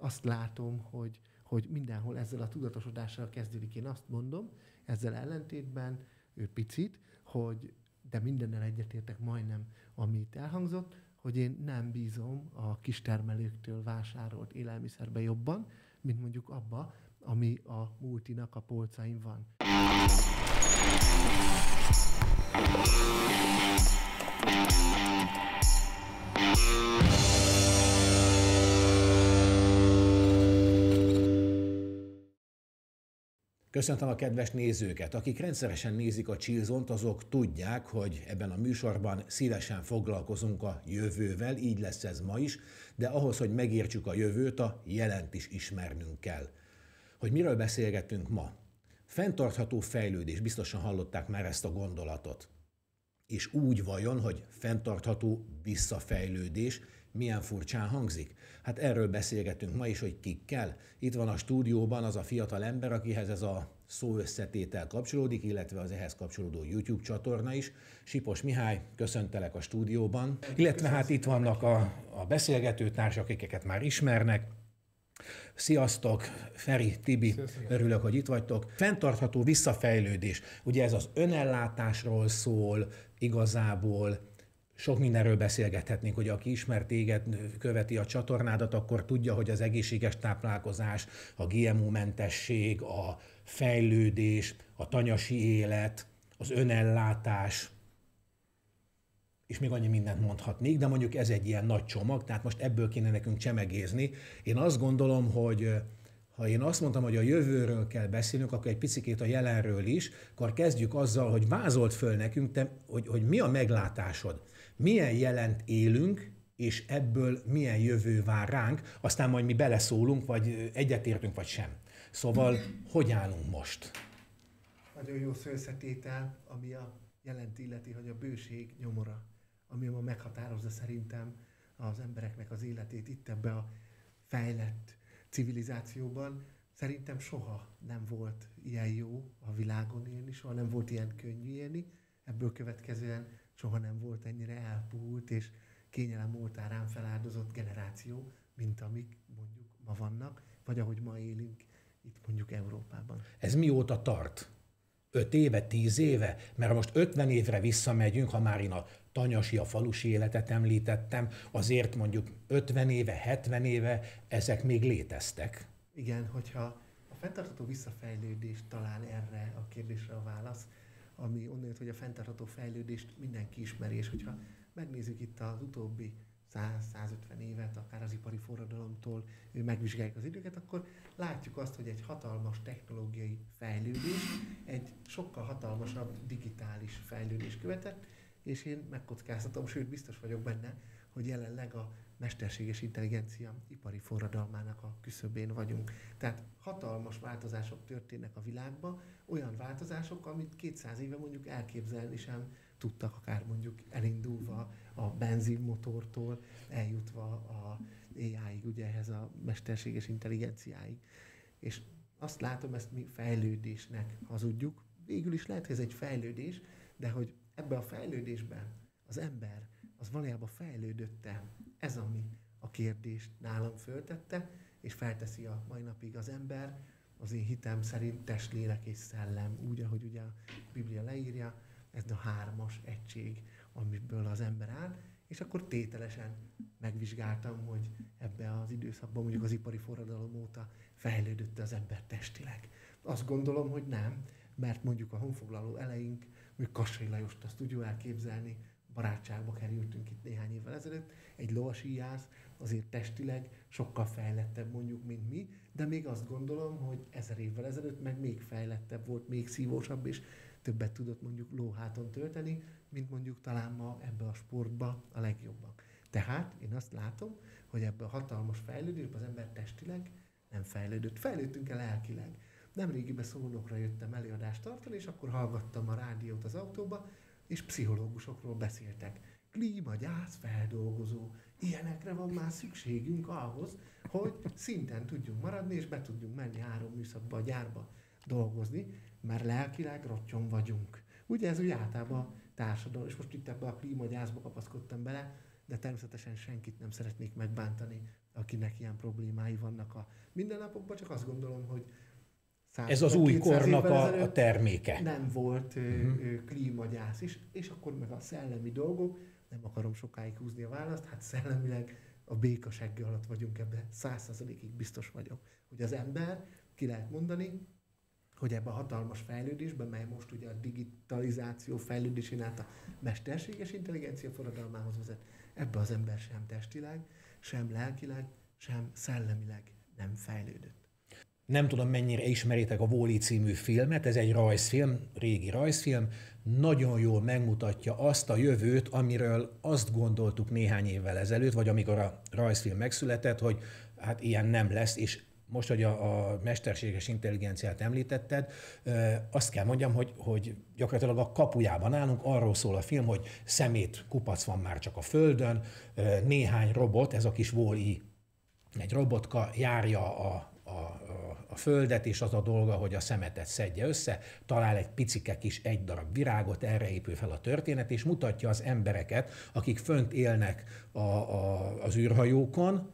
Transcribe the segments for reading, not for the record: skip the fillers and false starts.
azt látom, hogy mindenhol ezzel a tudatosodással kezdődik. Én azt mondom, ezzel ellentétben picit, de mindennel egyetértek majdnem, amit elhangzott, hogy én nem bízom a kistermelőktől vásárolt élelmiszerbe jobban, mint mondjuk abba, ami a multinak a polcain van. Köszöntöm a kedves nézőket! Akik rendszeresen nézik a Chillzone-t, azok tudják, hogy ebben a műsorban szívesen foglalkozunk a jövővel, így lesz ez ma is, de ahhoz, hogy megértsük a jövőt, a jelent is ismernünk kell. Hogy miről beszélgetünk ma? Fenntartható fejlődés, biztosan hallották már ezt a gondolatot. És úgy vajon, hogy fenntartható visszafejlődés, milyen furcsán hangzik? Hát erről beszélgetünk ma is, hogy kikkel. Itt van a stúdióban az a fiatal ember, akihez ez a szó összetétel kapcsolódik, illetve az ehhez kapcsolódó YouTube csatorna is. Sipos Mihály, köszöntelek a stúdióban. Illetve hát itt vannak a beszélgetőtársak, akiket már ismernek. Sziasztok, Feri, Tibi, örülök, hogy itt vagytok. Fenntartható visszafejlődés. Ugye ez az önellátásról szól, igazából sok mindenről beszélgethetnénk, hogy aki ismer téged, követi a csatornádat, akkor tudja, hogy az egészséges táplálkozás, a GMO-mentesség, a fejlődés, a tanyasi élet, az önellátás, és még annyi mindent mondhatnék, de mondjuk ez egy ilyen nagy csomag, tehát most ebből kéne nekünk csemegézni. Én azt gondolom, hogy ha én azt mondtam, hogy a jövőről kell beszélnünk, akkor egy picikét a jelenről is, akkor kezdjük azzal, hogy vázolt föl nekünk, hogy mi a meglátásod, milyen jelent élünk, és ebből milyen jövő vár ránk, aztán majd mi beleszólunk, vagy egyetértünk, vagy sem. Szóval, hogy állunk most? Nagyon jó szó összetétel, ami a jelent illeti, hogy a bőség nyomora, ami ma meghatározza szerintem az embereknek az életét itt ebbe a fejlett civilizációban. Szerintem soha nem volt ilyen jó a világon élni, soha nem volt ilyen könnyű élni, ebből következően soha nem volt ennyire elpuhult és kényelem oltárán feláldozott generáció, mint amik mondjuk ma vannak, vagy ahogy ma élünk itt mondjuk Európában. Ez mióta tart? 5 éve, 10 éve? Mert most 50 évre visszamegyünk, ha már én a tanyasi, a falusi életet említettem, azért mondjuk 50 éve, 70 éve ezek még léteztek. Igen, hogyha a fenntartható visszafejlődés talán erre a kérdésre a válasz, ami onnan jött, hogy a fenntartható fejlődést mindenki ismeri, és hogyha megnézzük itt az utóbbi 100-150 évet, akár az ipari forradalomtól megvizsgáljuk az időket, akkor látjuk azt, hogy egy hatalmas technológiai fejlődés, egy sokkal hatalmasabb digitális fejlődés követett, és én megkockáztatom, sőt biztos vagyok benne, hogy jelenleg a mesterséges intelligencia ipari forradalmának a küszöbén vagyunk. Tehát hatalmas változások történnek a világban, olyan változások, amit 200 éve mondjuk elképzelni sem tudtak, akár mondjuk elindulva a benzinmotortól, eljutva a AI-ig, ugye ehhez a mesterséges intelligenciáig. És azt látom, ezt mi fejlődésnek hazudjuk. Végül is lehet, hogy ez egy fejlődés, de hogy ebben a fejlődésben az ember az valójában fejlődött-e? Ez ami a kérdést nálam föltette, és felteszi a mai napig az ember, az én hitem szerint test, lélek és szellem, úgy, ahogy ugye a Biblia leírja, ez a 3-as egység, amiből az ember áll, és akkor tételesen megvizsgáltam, hogy ebben az időszakban, mondjuk az ipari forradalom óta fejlődött az ember testileg. Azt gondolom, hogy nem, mert mondjuk a honfoglaló eleink, mondjuk Kassai Lajost azt tudjuk elképzelni, barátságba kerültünk itt néhány évvel ezelőtt, egy lovasíjász azért testileg sokkal fejlettebb mondjuk, mint mi, de még azt gondolom, hogy 1000 évvel ezelőtt meg még fejlettebb volt, még szívósabb, és többet tudott mondjuk lóháton tölteni, mint mondjuk talán ma ebbe a sportba a legjobbak. Tehát én azt látom, hogy ebbe a hatalmas fejlődésben az ember testileg nem fejlődött. Fejlődtünk el lelkileg. Nemrégiben Szolnokra jöttem előadást tartani, és akkor hallgattam a rádiót az autóba, és pszichológusokról beszéltek. Klímagyász feldolgozó. Ilyenekre van már szükségünk ahhoz, hogy szinten tudjunk maradni, és be tudjunk menni 3 műszakba a gyárba dolgozni, mert lelkileg rottyon vagyunk. Ugye ez úgy általában a társadalom, és most itt ebbe a klímagyászba kapaszkodtam bele, de természetesen senkit nem szeretnék megbántani, akinek ilyen problémái vannak a mindennapokban, csak azt gondolom, hogy ez az új kornak a terméke. Nem volt klímagyász is, és akkor meg a szellemi dolgok, nem akarom sokáig húzni a választ, hát szellemileg a békasegge alatt vagyunk ebben, 100%-ig biztos vagyok, hogy az ember, ki lehet mondani, hogy ebben a hatalmas fejlődésben, mely most ugye a digitalizáció fejlődésén át a mesterséges intelligencia forradalmához vezet, ebbe az ember sem testileg, sem lelkileg, sem szellemileg nem fejlődött. Nem tudom, mennyire ismeritek a Wall-E című filmet, ez egy rajzfilm, régi rajzfilm, nagyon jól megmutatja azt a jövőt, amiről azt gondoltuk néhány évvel ezelőtt, vagy amikor a rajzfilm megszületett, hogy hát ilyen nem lesz, és most, hogy a mesterséges intelligenciát említetted, azt kell mondjam, hogy gyakorlatilag a kapujában állunk, arról szól a film, hogy szemét kupac van már csak a földön, néhány robot, ez a kis Wall-E, egy robotka járja a földet, és az a dolga, hogy a szemetet szedje össze, talál egy picike kis egy darab virágot, erre épül fel a történet, és mutatja az embereket, akik fönt élnek az űrhajókon,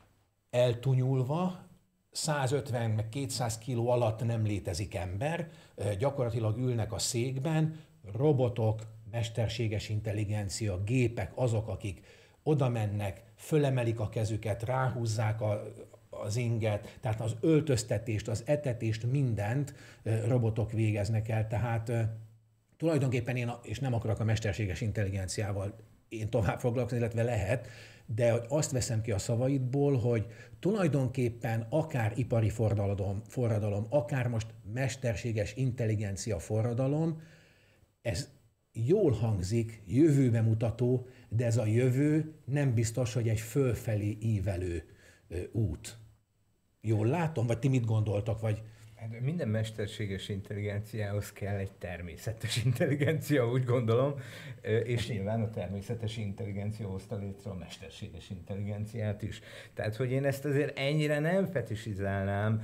eltunyulva, 150 meg 200 kiló alatt nem létezik ember, gyakorlatilag ülnek a székben, robotok, mesterséges intelligencia, gépek azok, akik oda mennek, fölemelik a kezüket, ráhúzzák az inget, tehát az öltöztetést, az etetést, mindent robotok végeznek el, tehát tulajdonképpen és nem akarok a mesterséges intelligenciával én tovább foglalkozni, illetve lehet, de hogy azt veszem ki a szavaidból, hogy tulajdonképpen akár ipari forradalom, akár most mesterséges intelligencia forradalom, ez jól hangzik, jövőbe mutató, de ez a jövő nem biztos, hogy egy fölfelé ívelő út. Jól látom? Vagy ti mit gondoltak? Vagy... Minden mesterséges intelligenciához kell egy természetes intelligencia, úgy gondolom, és nyilván a természetes intelligencia hozta létre a mesterséges intelligenciát is. Tehát, hogy én ezt azért ennyire nem fetisizálnám.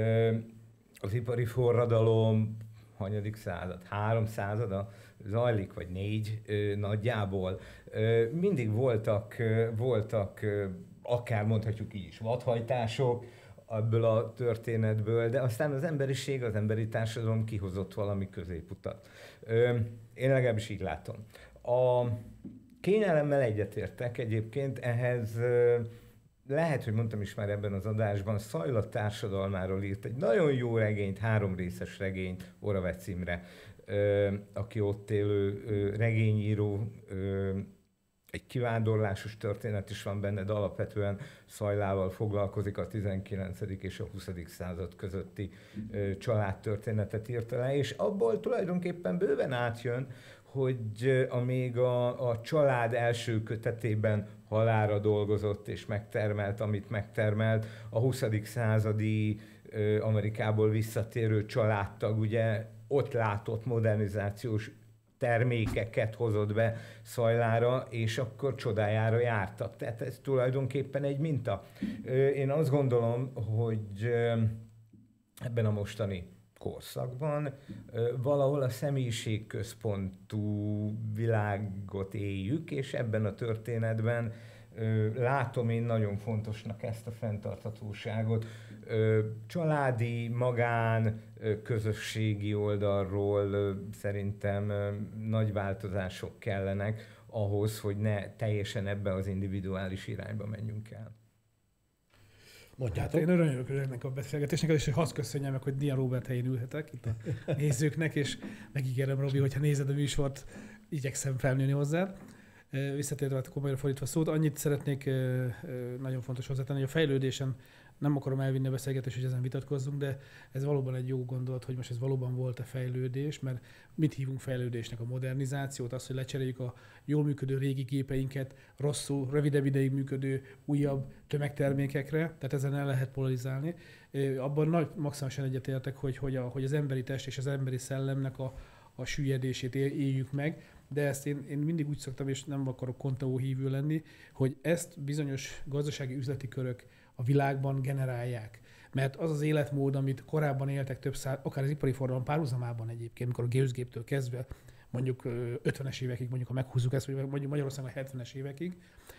Az ipari forradalom, hanyadik század, 3 százada zajlik, vagy 4 nagyjából. Mindig voltak akár mondhatjuk így is vadhajtások ebből a történetből, de aztán az emberiség, az emberi társadalom kihozott valami középutat. Én legalábbis így látom. A kényelemmel egyetértek egyébként, ehhez lehet, hogy mondtam is már ebben az adásban, Szajla társadalmáról írt egy nagyon jó regényt, 3 részes regényt Oravec Imre, aki ott élő regényíró, egy kivándorlásos történet is van benne, de alapvetően Szajlával foglalkozik, a 19. és a 20. század közötti családtörténetet írta le, és abból tulajdonképpen bőven átjön, hogy amíg a család első kötetében halálra dolgozott és megtermelt, amit megtermelt, a 20. századi Amerikából visszatérő családtag ugye ott látott modernizációs termékeket hozott be Szajlára, és akkor csodájára jártak. Tehát ez tulajdonképpen egy minta. Én azt gondolom, hogy ebben a mostani korszakban valahol a személyiségközpontú világot éljük, és ebben a történetben látom én nagyon fontosnak ezt a fenntarthatóságot. Családi, magán, közösségi oldalról szerintem nagy változások kellenek ahhoz, hogy ne teljesen ebbe az individuális irányba menjünk el. Mondjátok. Én örülök ennek a beszélgetésnek, és hadd köszönjem meg, hogy Dia Róbert helyén ülhetek itt a nézőknek, és megígérem, Robi, hogyha nézed a műsort, igyekszem felnőni hozzád. Visszatérve komolyra fordítva szót, annyit szeretnék nagyon fontos hozzátenni, hogy a fejlődésen nem akarom elvinni a beszélgetést, hogy ezen vitatkozzunk, de ez valóban egy jó gondolat, hogy most ez valóban volt-e fejlődés, mert mit hívunk fejlődésnek? A modernizációt, azt, hogy lecseréljük a jól működő régi gépeinket rosszul, rövidebb ideig működő, újabb tömegtermékekre, tehát ezen el lehet polarizálni. Abban maximálisan egyetértek, hogy az emberi test és az emberi szellemnek a süllyedését éljük meg, de ezt én mindig úgy szoktam, és nem akarok konteó hívő lenni, hogy ezt bizonyos gazdasági üzleti körök a világban generálják. Mert az az életmód, amit korábban éltek akár az ipari forradalom párhuzamában egyébként, amikor a gőzgéptől kezdve mondjuk 50-es évekig, mondjuk ha meghúzzuk ezt, vagy mondjuk Magyarországon a 70-es évekig,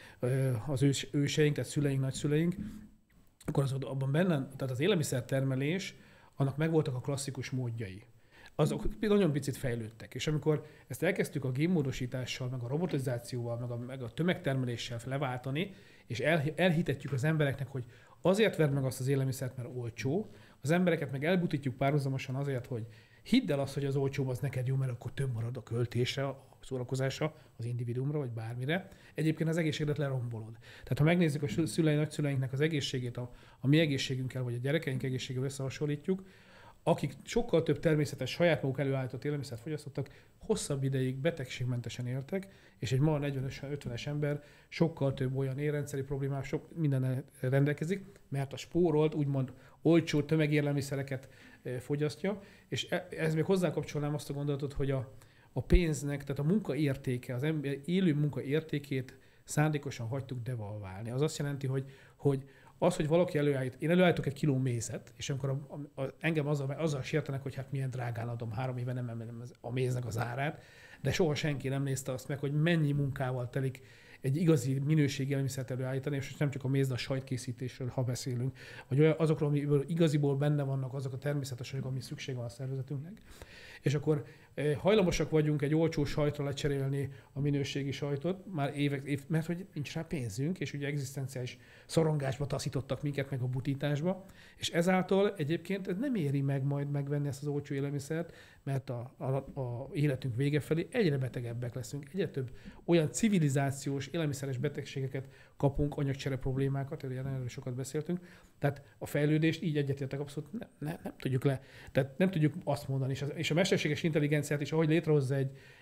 az őseink, tehát szüleink, nagyszüleink, akkor az abban benne, tehát az élelmiszertermelés, annak megvoltak a klasszikus módjai. Azok nagyon picit fejlődtek, és amikor ezt elkezdtük a génmódosítással, meg a robotizációval, meg a tömegtermeléssel leváltani, és elhitetjük az embereknek, hogy azért vedd meg azt az élelmiszert, mert olcsó, az embereket meg elbutítjuk párhuzamosan azért, hogy hidd el azt, hogy az olcsóbb az neked jó, mert akkor több marad a költésre, a szórakozásra, az individuumra, vagy bármire. Egyébként az egészséget lerombolod. Tehát ha megnézzük a nagyszüleinknek az egészségét, a mi egészségünkkel, vagy a gyerekeink egészségével összehasonlítjuk, akik sokkal több természetes, saját maguk előállított élelmiszert fogyasztottak, hosszabb ideig betegségmentesen éltek, és egy ma 40-50-es ember sokkal több olyan érrendszeri problémás, sok mindennel rendelkezik, mert a spórolt, úgymond olcsó tömegélelmiszereket fogyasztja, és ez még hozzákapcsolnám azt a gondolatot, hogy a pénznek, tehát a munka értéke, az ember élő munka értékét szándékosan hagytuk devalválni. Az azt jelenti, hogy valaki én előállítok egy kiló mézet, és amikor engem azzal sértenek, hogy hát milyen drágán adom, 3 éve nem emelem a méznek az árát, de soha senki nem nézte azt meg, hogy mennyi munkával telik egy igazi minőségi élelmiszert előállítani, és nem csak a méz, de a sajtkészítésről, ha beszélünk, vagy azokról, amiből igaziból benne vannak azok a természetes anyagok, ami szükség van a szervezetünknek. És akkor hajlamosak vagyunk egy olcsó sajtra lecserélni a minőségi sajtot, már mert hogy nincs rá pénzünk, és ugye egzisztenciális szorongásba taszítottak minket, meg a butításba, és ezáltal egyébként ez nem éri meg majd megvenni ezt az olcsó élelmiszert, mert a életünk vége felé egyre betegebbek leszünk, egyre több olyan civilizációs élelmiszeres betegségeket kapunk, anyagcsere problémákat, erről sokat beszéltünk. Tehát a fejlődést így egyetértek abszolút nem tudjuk tehát nem tudjuk azt mondani. És a mesterséges intelligenciát is, ahogy létrehozza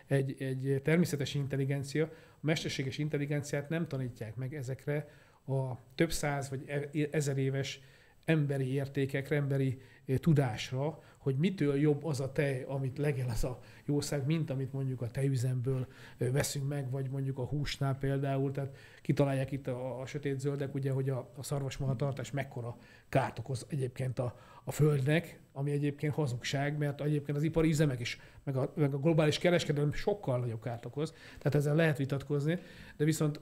egy természetes intelligencia, a mesterséges intelligenciát nem tanítják meg ezekre a több száz vagy 1000 éves emberi értékekre, emberi tudásra, hogy mitől jobb az a tej, amit legel az a jószág, mint amit mondjuk a tejüzemből veszünk meg, vagy mondjuk a húsnál például. Tehát kitalálják itt a sötétzöldek, ugye, hogy a szarvasmarhatartás mekkora kárt okoz egyébként a földnek, ami egyébként hazugság, mert egyébként az ipari üzemek is, meg a globális kereskedelem sokkal nagyobb kárt okoz. Tehát ezzel lehet vitatkozni, de viszont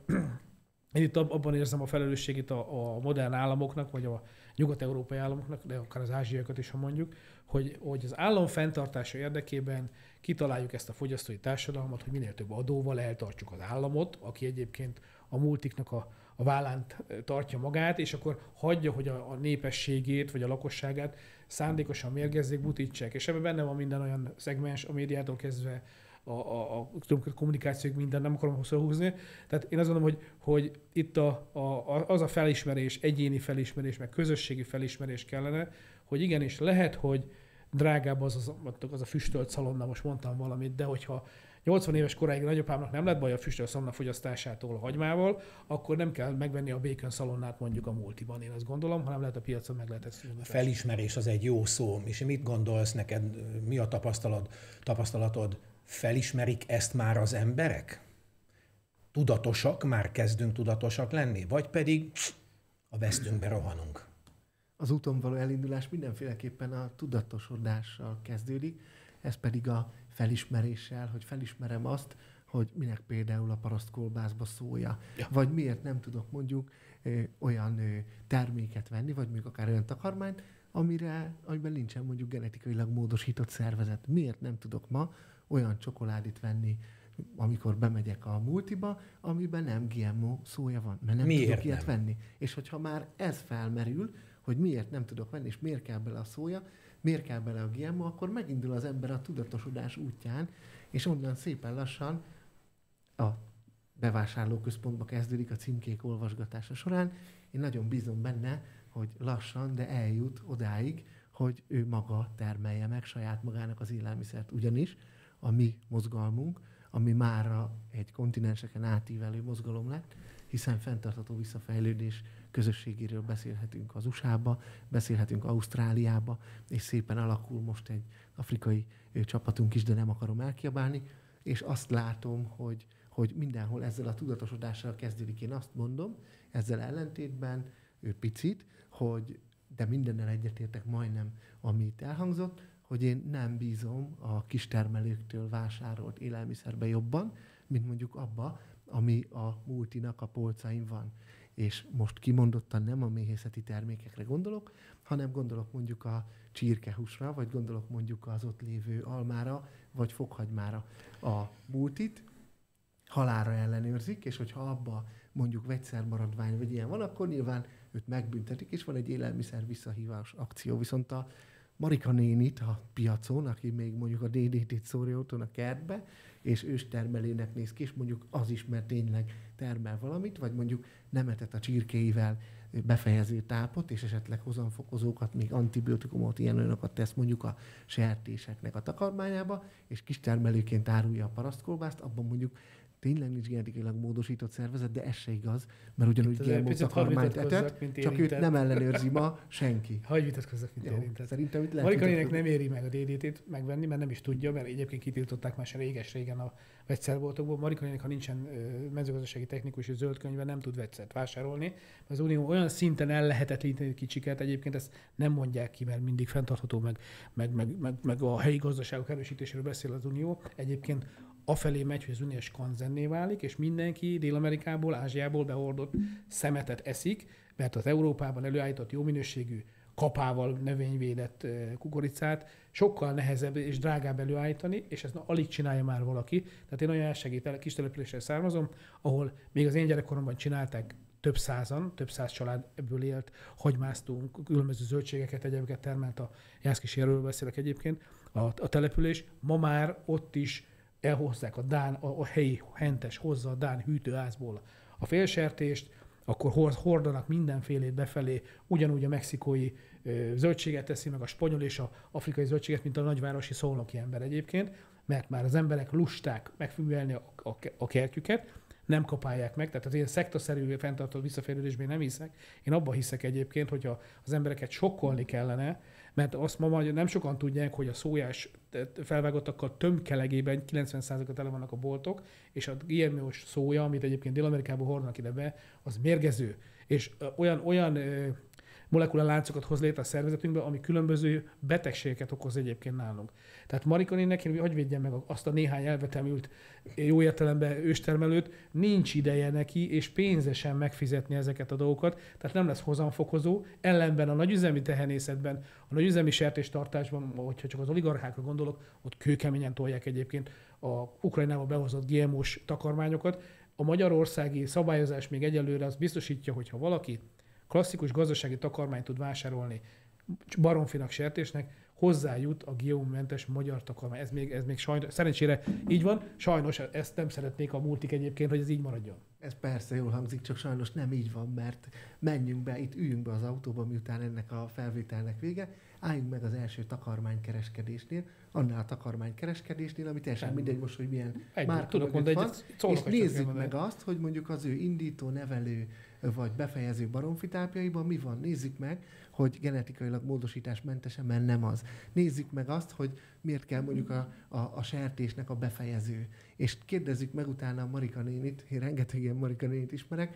én itt abban érzem a felelősségét a modern államoknak, vagy a nyugat-európai államoknak, de akár az ázsiaiakat is, ha mondjuk, hogy az állam fenntartása érdekében kitaláljuk ezt a fogyasztói társadalmat, hogy minél több adóval eltartsuk az államot, aki egyébként a multiknak a vállán tartja magát, és akkor hagyja, hogy a népességét, vagy a lakosságát szándékosan mérgezzék, butítsák. És ebben benne van minden olyan szegmens, a médiától kezdve a kommunikációk, minden, nem akarom hosszú húzni. Tehát én azt gondolom, hogy itt az a felismerés, egyéni felismerés, meg közösségi felismerés kellene, hogy igenis lehet, hogy drágább az a füstölt szalonna, most mondtam valamit, de hogyha 80 éves koráig nagyapámnak nem lett baj a füstölt szalonna fogyasztásától a hagymával, akkor nem kell megvenni a bacon szalonnát mondjuk a multiban, én azt gondolom, hanem lehet a piacon meg lehet ezt. A felismerés az egy jó szó, és mit gondolsz neked, mi a tapasztalatod? Felismerik ezt már az emberek? Tudatosak, már kezdünk tudatosak lenni? Vagy pedig a vesztünkbe rohanunk? Az úton való elindulás mindenféleképpen a tudatosodással kezdődik, ez pedig a felismeréssel, hogy felismerem azt, hogy minek például a parasztkolbászba szója. Ja. Vagy miért nem tudok mondjuk olyan terméket venni, vagy mondjuk akár olyan takarmányt, amiben nincsen mondjuk genetikailag módosított szervezet. Miért nem tudok ma olyan csokoládét venni, amikor bemegyek a multiba, amiben nem GMO szója van, mert nem tudok ilyet venni. És hogyha már ez felmerül, hogy miért nem tudok venni, és miért kell bele a szója, miért kell bele a GMO, akkor megindul az ember a tudatosodás útján, és onnan szépen lassan a bevásárlóközpontba kezdődik a címkék olvasgatása során. Én nagyon bízom benne, hogy lassan, de eljut odáig, hogy ő maga termelje meg saját magának az élelmiszert. Ugyanis a mi mozgalmunk, ami mára egy kontinenseken átívelő mozgalom lett, hiszen fenntartható visszafejlődés közösségéről beszélhetünk az USA-ba, beszélhetünk Ausztráliába, és szépen alakul most egy afrikai csapatunk is, de nem akarom elkiabálni, és azt látom, hogy mindenhol ezzel a tudatosodással kezdődik. Én azt mondom, ezzel ellentétben picit, de mindennel egyetértek majdnem, amit elhangzott, hogy én nem bízom a kistermelőktől vásárolt élelmiszerbe jobban, mint mondjuk abba, ami a multinak a polcain van. És most kimondottan nem a méhészeti termékekre gondolok, hanem gondolok mondjuk a csirkehúsra, vagy gondolok mondjuk az ott lévő almára, vagy fokhagymára. A multit halálra ellenőrzik, és hogyha abba mondjuk vegyszermaradvány vagy ilyen van, akkor nyilván őt megbüntetik, és van egy élelmiszer visszahívás akció. Viszont a Marika nénit a piacon, aki még mondjuk a DDT-t szórja otthon a kertbe, és őstermelőnek néz ki, és mondjuk az is, mert tényleg termel valamit, vagy mondjuk nem etett a csirkéivel befejező tápot, és esetleg hozamfokozókat, még antibiotikumot, ilyen olyanokat tesz mondjuk a sertéseknek a takarmányába, és kistermelőként árulja a parasztkolbászt, abban mondjuk tényleg nincs genetikailag módosított szervezet, de ez se igaz, mert ugyanúgy GMO takarmányt etett, csak őt nem ellenőrzi ma senki. Hagyj vitatkozzak, mint érintett. Szerintem itt Marika nének nem éri meg a DDT-t megvenni, mert nem is tudja, mert egyébként kitiltották már se réges-régen a vegyszerboltokból. Marika nének, ha nincsen mezőgazdasági technikus és zöld könyve, nem tud vegyszert vásárolni. Az Unió olyan szinten ellehetetleníteni kicsiket, egyébként ezt nem mondják ki, mert mindig fenntartható, meg a helyi gazdaságok erősítéséről beszél az Unió. Egyébként afelé megy, hogy az Unió skanzenné válik, és mindenki Dél-Amerikából, Ázsiából behordott szemetet eszik, mert az Európában előállított jó minőségű kapával növényvédett kukoricát sokkal nehezebb és drágább előállítani, és ezt alig csinálja már valaki. Tehát én olyan elsegít kis településre származom, ahol még az én gyerekkoromban csinálták több száz család ebből élt, hagymáztunk, különböző zöldségeket, egyébként termelt a Jászkisérről beszélek egyébként, a település. Ma már ott is elhozzák a helyi hentes hozza a dán hűtőházból a félsertést, akkor hordanak mindenfélét befelé, ugyanúgy a mexikói zöldséget teszi, meg a spanyol és a afrikai zöldséget, mint a nagyvárosi szolnoki ember egyébként, mert már az emberek lusták megművelni a kertjüket, nem kapálják meg, tehát az ilyen szektaszerű fenntartott visszafejlődésben nem hiszek. Én abban hiszek egyébként, hogy az embereket sokkolni kellene, mert azt ma nem sokan tudják, hogy a szójás felvágottakkal tömkelegében 90%-a tele vannak a boltok, és a GMO-s szója, amit egyébként Dél-Amerikából hordanak ide be, az mérgező. És olyan molekuláláncokat hoz létre a szervezetünkbe, ami különböző betegségeket okoz egyébként nálunk. Tehát Marika nénnek, hogy védjen meg azt a néhány elvetemült, jó értelemben őstermelőt, nincs ideje neki, és pénzesen megfizetni ezeket a dolgokat, tehát nem lesz hozamfokozó. Ellenben a nagyüzemi tehenészetben, a nagyüzemi sertéstartásban, hogyha csak az oligarchákra gondolok, ott kőkeményen tolják egyébként a Ukrajnába behozott GMO-s takarmányokat. A magyarországi szabályozás még egyelőre azt biztosítja, hogy ha valaki klasszikus gazdasági takarmányt tud vásárolni baromfinak, sertésnek, hozzájut a GMO-mentes magyar takarmány. Ez még sajnos, szerencsére így van, sajnos ezt nem szeretnék a multik egyébként, hogy ez így maradjon. Ez persze jól hangzik, csak sajnos nem így van, mert menjünk be, itt üljünk be az autóba, miután ennek a felvételnek vége, álljunk meg az első takarmánykereskedésnél, annál a takarmánykereskedésnél, ami teljesen mindegy most, hogy milyen márka mögött van, és nézzük meg azt, hogy mondjuk az ő indító, nevelő vagy befejező baromfitápjaiban mi van. Nézzük meg, hogy genetikailag módosításmentesen, mert nem az. Nézzük meg azt, hogy miért kell mondjuk a sertésnek a befejező. És kérdezzük meg utána a Marika nénit, én rengeteg ilyen Marika nénit ismerek,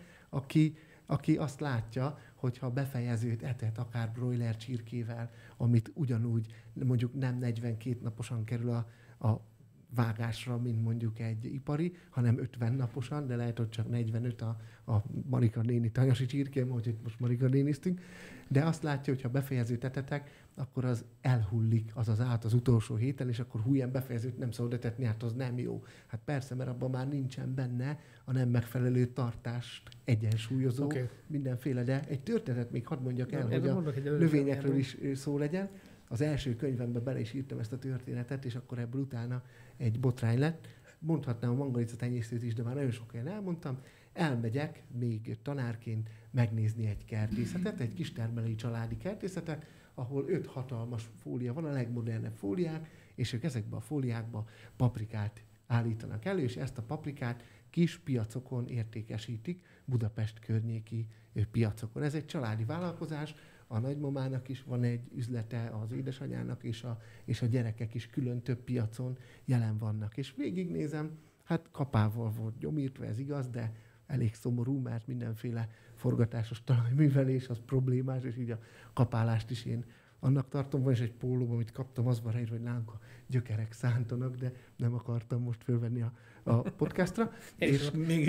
aki azt látja, hogyha befejezőt etett akár broiler csirkével, amit ugyanúgy mondjuk nem 42 naposan kerül a vágásra, mint mondjuk egy ipari, hanem 50 naposan, de lehet, hogy csak 45 a Marika néni tanyasi csirkém, hogy itt most Marika néniztünk, de azt látja, hogy ha befejezőt etetek, akkor az elhullik, az az utolsó héten, és akkor hújján befejezőt nem szabad etetni, hát az nem jó. Hát persze, mert abban már nincsen benne a nem megfelelő tartást egyensúlyozó mindenféle, de egy történetet még hadd mondjak el, hogy a növényekről is szó legyen. Az első könyvemben bele is írtam ezt a történetet, és akkor ebből utána egy botrány lett. Mondhatnám a mangalica tenyésztőt is, de már nagyon sok helyen elmondtam. Elmegyek még tanárként megnézni egy kertészetet, egy kistermelői családi kertészetet, ahol 5 hatalmas fólia van, a legmodernebb fóliák, és ők ezekben a fóliákban paprikát állítanak elő, és ezt a paprikát kis piacokon értékesítik, Budapest környéki piacokon. Ez egy családi vállalkozás, a nagymamának is van egy üzlete, az édesanyának és a gyerekek is külön több piacon jelen vannak. És végignézem, hát kapával volt gyomírtva, ez igaz, de elég szomorú, mert mindenféle forgatásos talajművelés az problémás, és így a kapálást is én annak tartom, van is egy pólóban, amit kaptam, az van hogy nálunk a gyökerek szántanak, de nem akartam most fölvenni a podcastra. És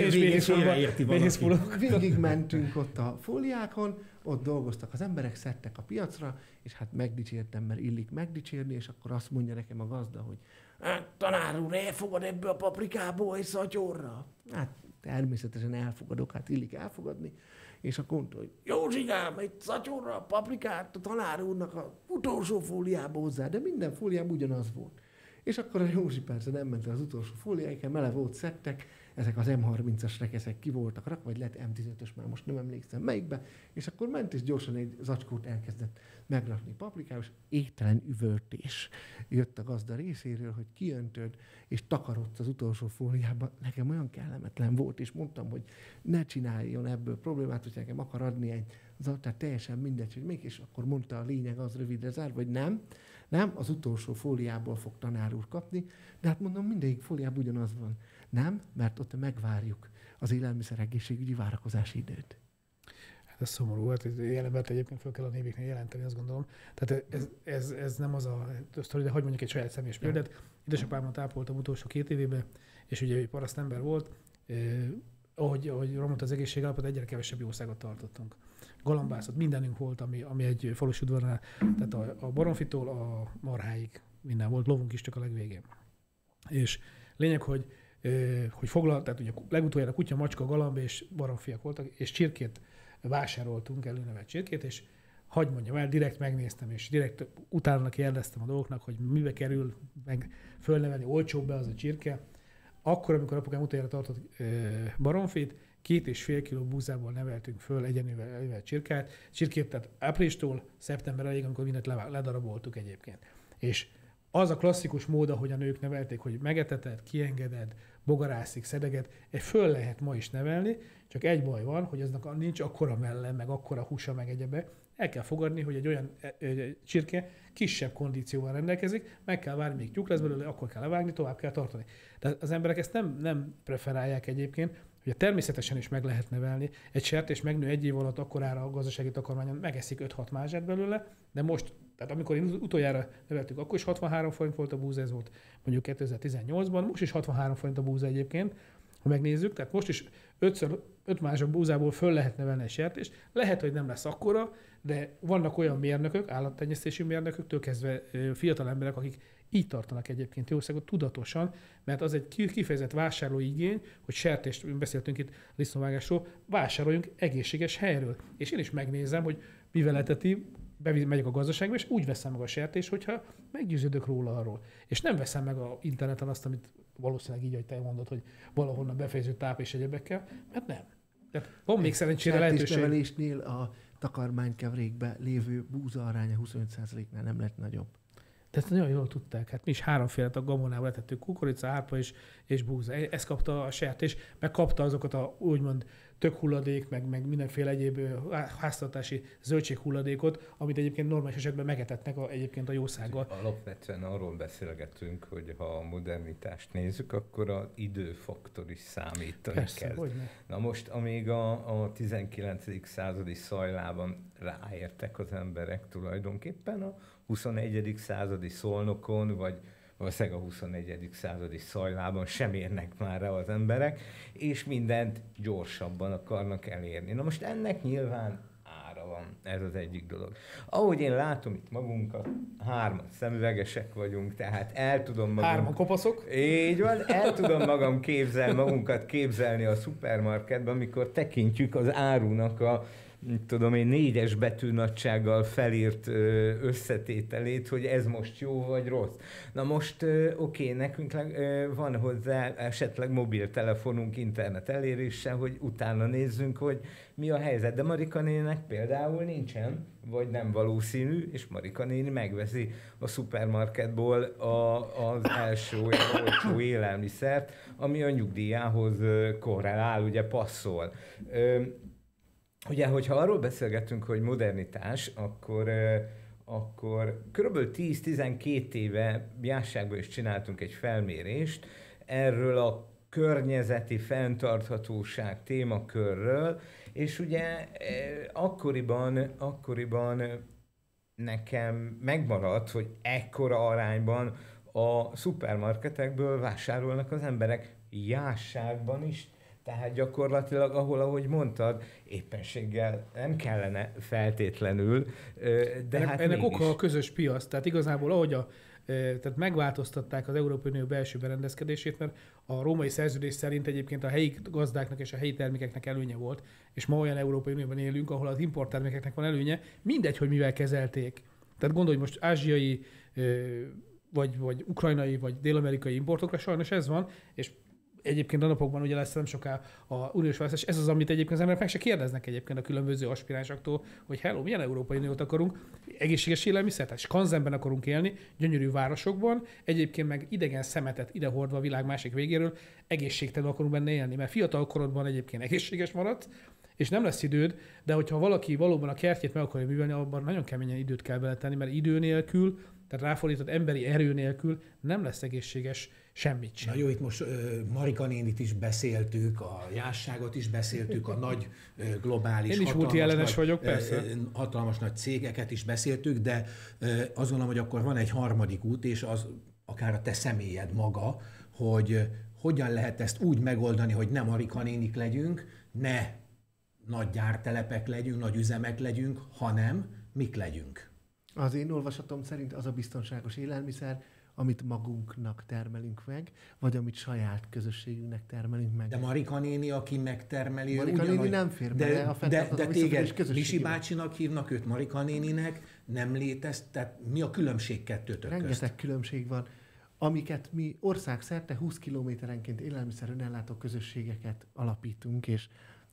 végig mentünk ott a fóliákon, ott dolgoztak az emberek, szedtek a piacra, és hát megdicsértem, mert illik megdicsérni, és akkor azt mondja nekem a gazda, hogy tanár úr, elfogad ebből a paprikából egy szatyorra? Hát természetesen elfogadok, hát illik elfogadni. És akkor mondta, hogy Józsikám, egy szatyorra, paprikát a tanár úrnak a utolsó fóliába hozzá, de minden fóliában ugyanaz volt. És akkor a Józsi persze nem ment el az utolsó fóliáig, mele volt szedtek, ezek az M30-as rekeszek ki voltak rakva, vagy lett M15-ös, már most nem emlékszem melyikbe, és akkor ment és gyorsan egy zacskót elkezdett megrakni paprikába, és égtelen üvöltés jött a gazda részéről, hogy kiöntöd, és takarodsz az utolsó fóliába. Nekem olyan kellemetlen volt, és mondtam, hogy ne csináljon ebből problémát, hogy nekem akar adni egy tehát teljesen mindegy, hogy még, és akkor mondta a lényeg az rövidre zárva, hogy nem, az utolsó fóliából fog tanár úr kapni, de hát mondom, mindegyik fóliában ugyanaz van. Nem, mert ott megvárjuk az élelmiszer egészségügyi várakozási időt. Hát ez szomorú, hát jelenbert egyébként föl kell a névéknél jelenteni, azt gondolom. Tehát ez nem az a sztori, de hagy mondjuk egy saját személyes példát. Édesapámat ápoltam utolsó 2 évében, és ugye egy parasztember volt, ahogy romlott az egészségállapot, egyre kevesebb jószágot tartottunk. Galambászat, mindenünk volt, ami egy falusi udvarnál, tehát a baromfitól a marháig minden volt, lovunk is csak a legvégén. És lényeg, hogy tehát ugye legutoljára kutya, macska, galamb és baromfiak voltak, és csirkét vásároltunk, előnevelt csirkét, és hadd mondjam el, direkt megnéztem, és direkt utána kérdeztem a dolgoknak, hogy mibe kerül meg fölnevelni, olcsóbb be az a csirke. Akkor, amikor apukám utoljára tartott baromfit, 2,5 kiló búzából neveltünk föl egyenlővel csirkét, tehát áprilistól szeptember elég, amikor mindent ledaraboltuk egyébként. És az a klasszikus mód, ahogy a nők nevelték, hogy megeteted, kiengeded, bogarászik, szedeged, föl lehet ma is nevelni, csak egy baj van, hogy aznak nincs akkora melle, meg akkora húsa, meg egyebe. El kell fogadni, hogy egy olyan csirke kisebb kondícióval rendelkezik, meg kell várni, még tyúk lesz belőle, akkor kell levágni, tovább kell tartani. Tehát az emberek ezt nem preferálják egyébként, hogy természetesen is meg lehet nevelni. Egy sertés megnő 1 év alatt akkorára a gazdasági takarmányon megeszik 5-6 mázsát belőle, de most, tehát amikor én utoljára neveltük, akkor is 63 forint volt a búza, ez volt mondjuk 2018-ban, most is 63 forint a búza egyébként, ha megnézzük, tehát most is 5 mázsa búzából föl lehet nevelni egy sertést. Lehet, hogy nem lesz akkora, de vannak olyan mérnökök, állattenyésztési mérnököktől kezdve fiatal emberek, akik így tartanak egyébként jószágot tudatosan, mert az egy kifejezett vásárlói igény, hogy sertést, beszéltünk itt disznóvágásról, vásároljunk egészséges helyről. És én is megnézem, hogy mivel eteti, megyek a gazdaságba, és úgy veszem meg a sertést, hogyha meggyőződök róla arról. És nem veszem meg a interneten azt, amit valószínűleg így, hogy te mondod, hogy valahonnan befejező táp és egyebekkel, mert nem. Tehát van még szerencsére lehetőség. Sertésnevelésnél a takarmánykevrékbe lévő búza aránya 25%-nál nem lett nagyobb. De ezt nagyon jól tudták. Hát mi is 3 a gabonával letettük, kukorica, árpa és búza. Ezt kapta a sertés, meg kapta azokat a úgymond tökhulladék, meg mindenféle egyéb háztartási zöldséghulladékot, amit egyébként normális esetben megetetnek egyébként a jószággal. Alapvetően arról beszélgetünk, hogy ha a modernitást nézzük, akkor az időfaktor is számítani kezd. Na most, amíg a 19. századi szajlában ráértek az emberek tulajdonképpen a 21. századi Szolnokon, vagy valószínűleg a 21. századi Szajlában sem érnek már rá az emberek, és mindent gyorsabban akarnak elérni. Na most ennek nyilván ára van, ez az egyik dolog. Ahogy én látom itt magunkat, 3 szemüvegesek vagyunk, tehát el tudom magam... 3 kopaszok? Így van, el tudom magunkat képzelni a szupermarketben, amikor tekintjük az árunak a 4-es betűnagysággal felírt összetételét, hogy ez most jó vagy rossz. Na most oké, nekünk van hozzá esetleg mobiltelefonunk, internet elérése, hogy utána nézzünk, hogy mi a helyzet. De Marika néninek például nincsen, vagy nem valószínű, és Marika néni megveszi a szupermarketból az első olyan olcsó élelmiszert, ami a nyugdíjához korrelál, ugye passzol. Ugye, hogyha arról beszélgetünk, hogy modernitás, akkor kb. 10-12 éve Jászságban is csináltunk egy felmérést erről a környezeti fenntarthatóság témakörről, és ugye akkoriban nekem megmaradt, hogy ekkora arányban a szupermarketekből vásárolnak az emberek jásságban is. Tehát gyakorlatilag, ahogy mondtad, éppenséggel nem feltétlenül, de hát ennek mégis. oka a közös piac. Tehát igazából ahogy tehát megváltoztatták az Európai Unió belső berendezkedését, mert a római szerződés szerint egyébként a helyi gazdáknak és a helyi termékeknek előnye volt, és ma olyan Európai Unióban élünk, ahol az importtermékeknek van előnye, mindegy, hogy mivel kezelték. Tehát gondolj most ázsiai, vagy ukrajnai, vagy dél-amerikai importokra, sajnos ez van, és egyébként a napokban ugye lesz nem soká a uniós választás. Ez az, amit egyébként az emberek meg se kérdeznek egyébként a különböző aspiránsoktól, hogy hello, milyen Európai Uniót akarunk, egészséges élelmiszer, tehát skanzenben akarunk élni, gyönyörű városokban, egyébként meg idegen szemetet idehordva a világ másik végéről, egészségtelenül akarunk benne élni, mert fiatal korodban egyébként egészséges maradsz, és nem lesz időd, de hogyha valaki valóban a kertjét meg akarja művelni, abban nagyon keményen időt kell beletenni, mert idő nélkül, tehát ráfordított emberi erő nélkül nem lesz egészséges semmit sem. Na jó, itt most Marika nénit is beszéltük, a jásságot is beszéltük, a nagy globális, én is multiellenes vagyok, persze. Hatalmas nagy cégeket is beszéltük, de azt gondolom, hogy akkor van egy harmadik út, és az akár a te személyed maga, hogy hogyan lehet ezt úgy megoldani, hogy ne Marika nénik legyünk, ne nagy gyártelepek legyünk, nagy üzemek legyünk, hanem mik legyünk. Az én olvasatom szerint az a biztonságos élelmiszer, amit magunknak termelünk meg, vagy amit saját közösségünknek termelünk meg. De Marika néni, aki megtermeli, Marika néni nem fér bele a de téged közösségbe. Misi bácsinak hívnak, őt Marika néninek, nem létezt, tehát mi a különbség kettőtök közt? Rengeteg különbség van, amiket mi országszerte 20 kilométerenként élelmiszer önellátó közösségeket alapítunk, és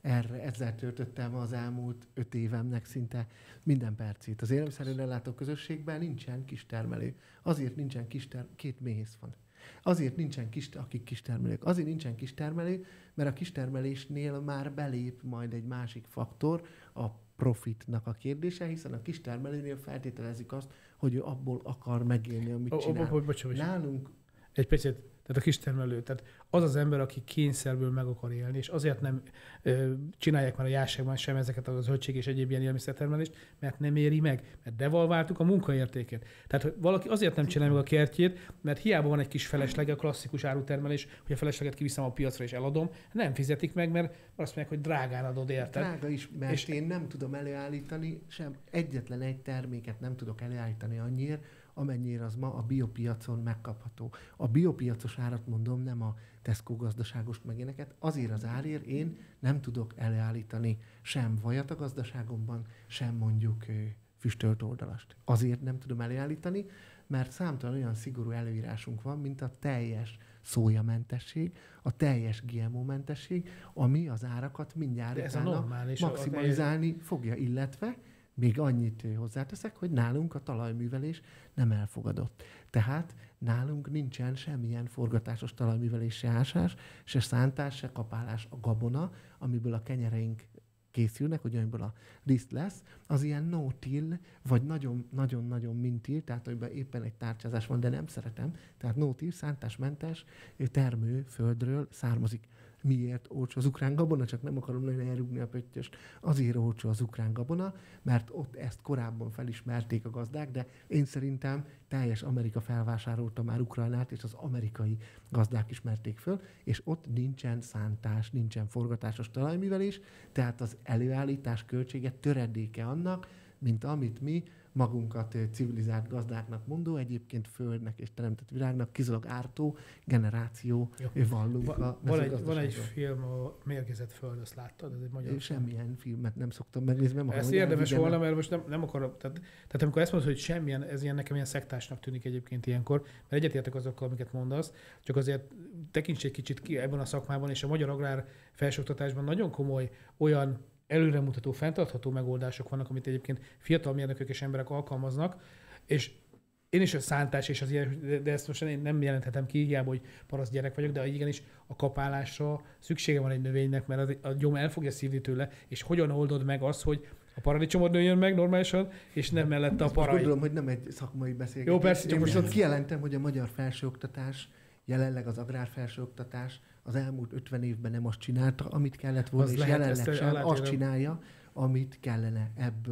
ezzel töltöttem az elmúlt 5 évemnek szinte minden percét. Az élelmiszer önellátó közösségben nincsen kistermelő. Azért nincsen két méhész van. Azért nincsen akik kistermelők. Azért nincsen kistermelő, mert a kistermelésnél már belép majd egy másik faktor, a profitnak a kérdése, hiszen a kistermelőnél feltételezik azt, hogy ő abból akar megélni, amit csinál. Nálunk egy picit, tehát a kistermelő, tehát az az ember, aki kényszerből meg akar élni, és azért nem csinálják már a jásságban sem ezeket a zöldség és egyéb ilyen élelmiszertermelést, mert nem éri meg, mert devalváltuk a munkaértékét. Tehát hogy valaki azért nem csinálja meg a kertjét, mert hiába van egy kis felesleg, a klasszikus árutermelés, hogy a felesleget kiviszem a piacra és eladom, nem fizetik meg, mert azt mondják, hogy drágán adod, érted? Drága is, mert és én nem tudom előállítani, sem egyetlen egy terméket nem tudok előállítani annyira, amennyire az ma a biopiacon megkapható. A biopiacos árat mondom, nem a Tesco gazdaságos megéneket. Azért az árért én nem tudok előállítani sem vajat a gazdaságomban, sem mondjuk füstölt oldalast. Azért nem tudom előállítani, mert számtalan olyan szigorú előírásunk van, mint a teljes szójamentesség, a teljes GMO-mentesség, ami az árakat mindjárt maximalizálni fogja, illetve még annyit hozzáteszek, hogy nálunk a talajművelés nem elfogadott. Tehát nálunk nincsen semmilyen forgatásos talajművelés, se ásás, se szántás, se kapálás. A gabona, amiből a kenyereink készülnek, hogy amiből a liszt lesz, az ilyen no-till, vagy nagyon-nagyon min-till, tehát amiben éppen egy tárcsázás van, de nem szeretem. Tehát no-till, szántásmentes termő földről származik. Miért olcsó az ukrán gabona? Csak nem akarom nagyon elrúgni a pöttyöst. Azért olcsó az ukrán gabona, mert ott ezt korábban felismerték a gazdák, de én szerintem teljes Amerika felvásárolta már Ukrajnát, és az amerikai gazdák ismerték föl, és ott nincsen szántás, nincsen forgatásos talajművelés, tehát az előállítás költsége töredéke annak, mint amit mi magunkat civilizált gazdáknak mondó, egyébként földnek és teremtett világnak kizárólag ártó generáció vallunk a mezőgazdaságról. Van egy film, a Mérgezett föld, azt láttad? Ez egy magyar semmilyen filmet nem szoktam megnézni. Nem ez érdemes volna, mert most nem akarok. Tehát amikor ezt mondod, hogy semmilyen, ez ilyen nekem ilyen szektásnak tűnik egyébként ilyenkor, mert egyetértek azokkal, amiket mondasz, csak azért tekints egy kicsit ki ebben a szakmában, és a magyar agrár felsőoktatásban nagyon komoly olyan előremutató, fenntartható megoldások vannak, amit egyébként fiatal mérnökök és emberek alkalmaznak, és én is a szántás és az ilyen, de ezt most én nem jelenthetem ki, hiába, hogy paraszt gyerek vagyok, de igenis a kapálásra szüksége van egy növénynek, mert a gyom el fogja szívni tőle, és hogyan oldod meg azt, hogy a paradicsomod nőjön meg normálisan, és nem mellette a parai. Gondolom, hogy nem egy szakmai beszélgetés. Jó, persze, csak most kijelentem, hogy a magyar felsőoktatás, jelenleg az agrárfelsőoktatás az elmúlt 50 évben nem azt csinálta, amit kellett volna, és jelenleg sem azt csinálja, amit kellene ebből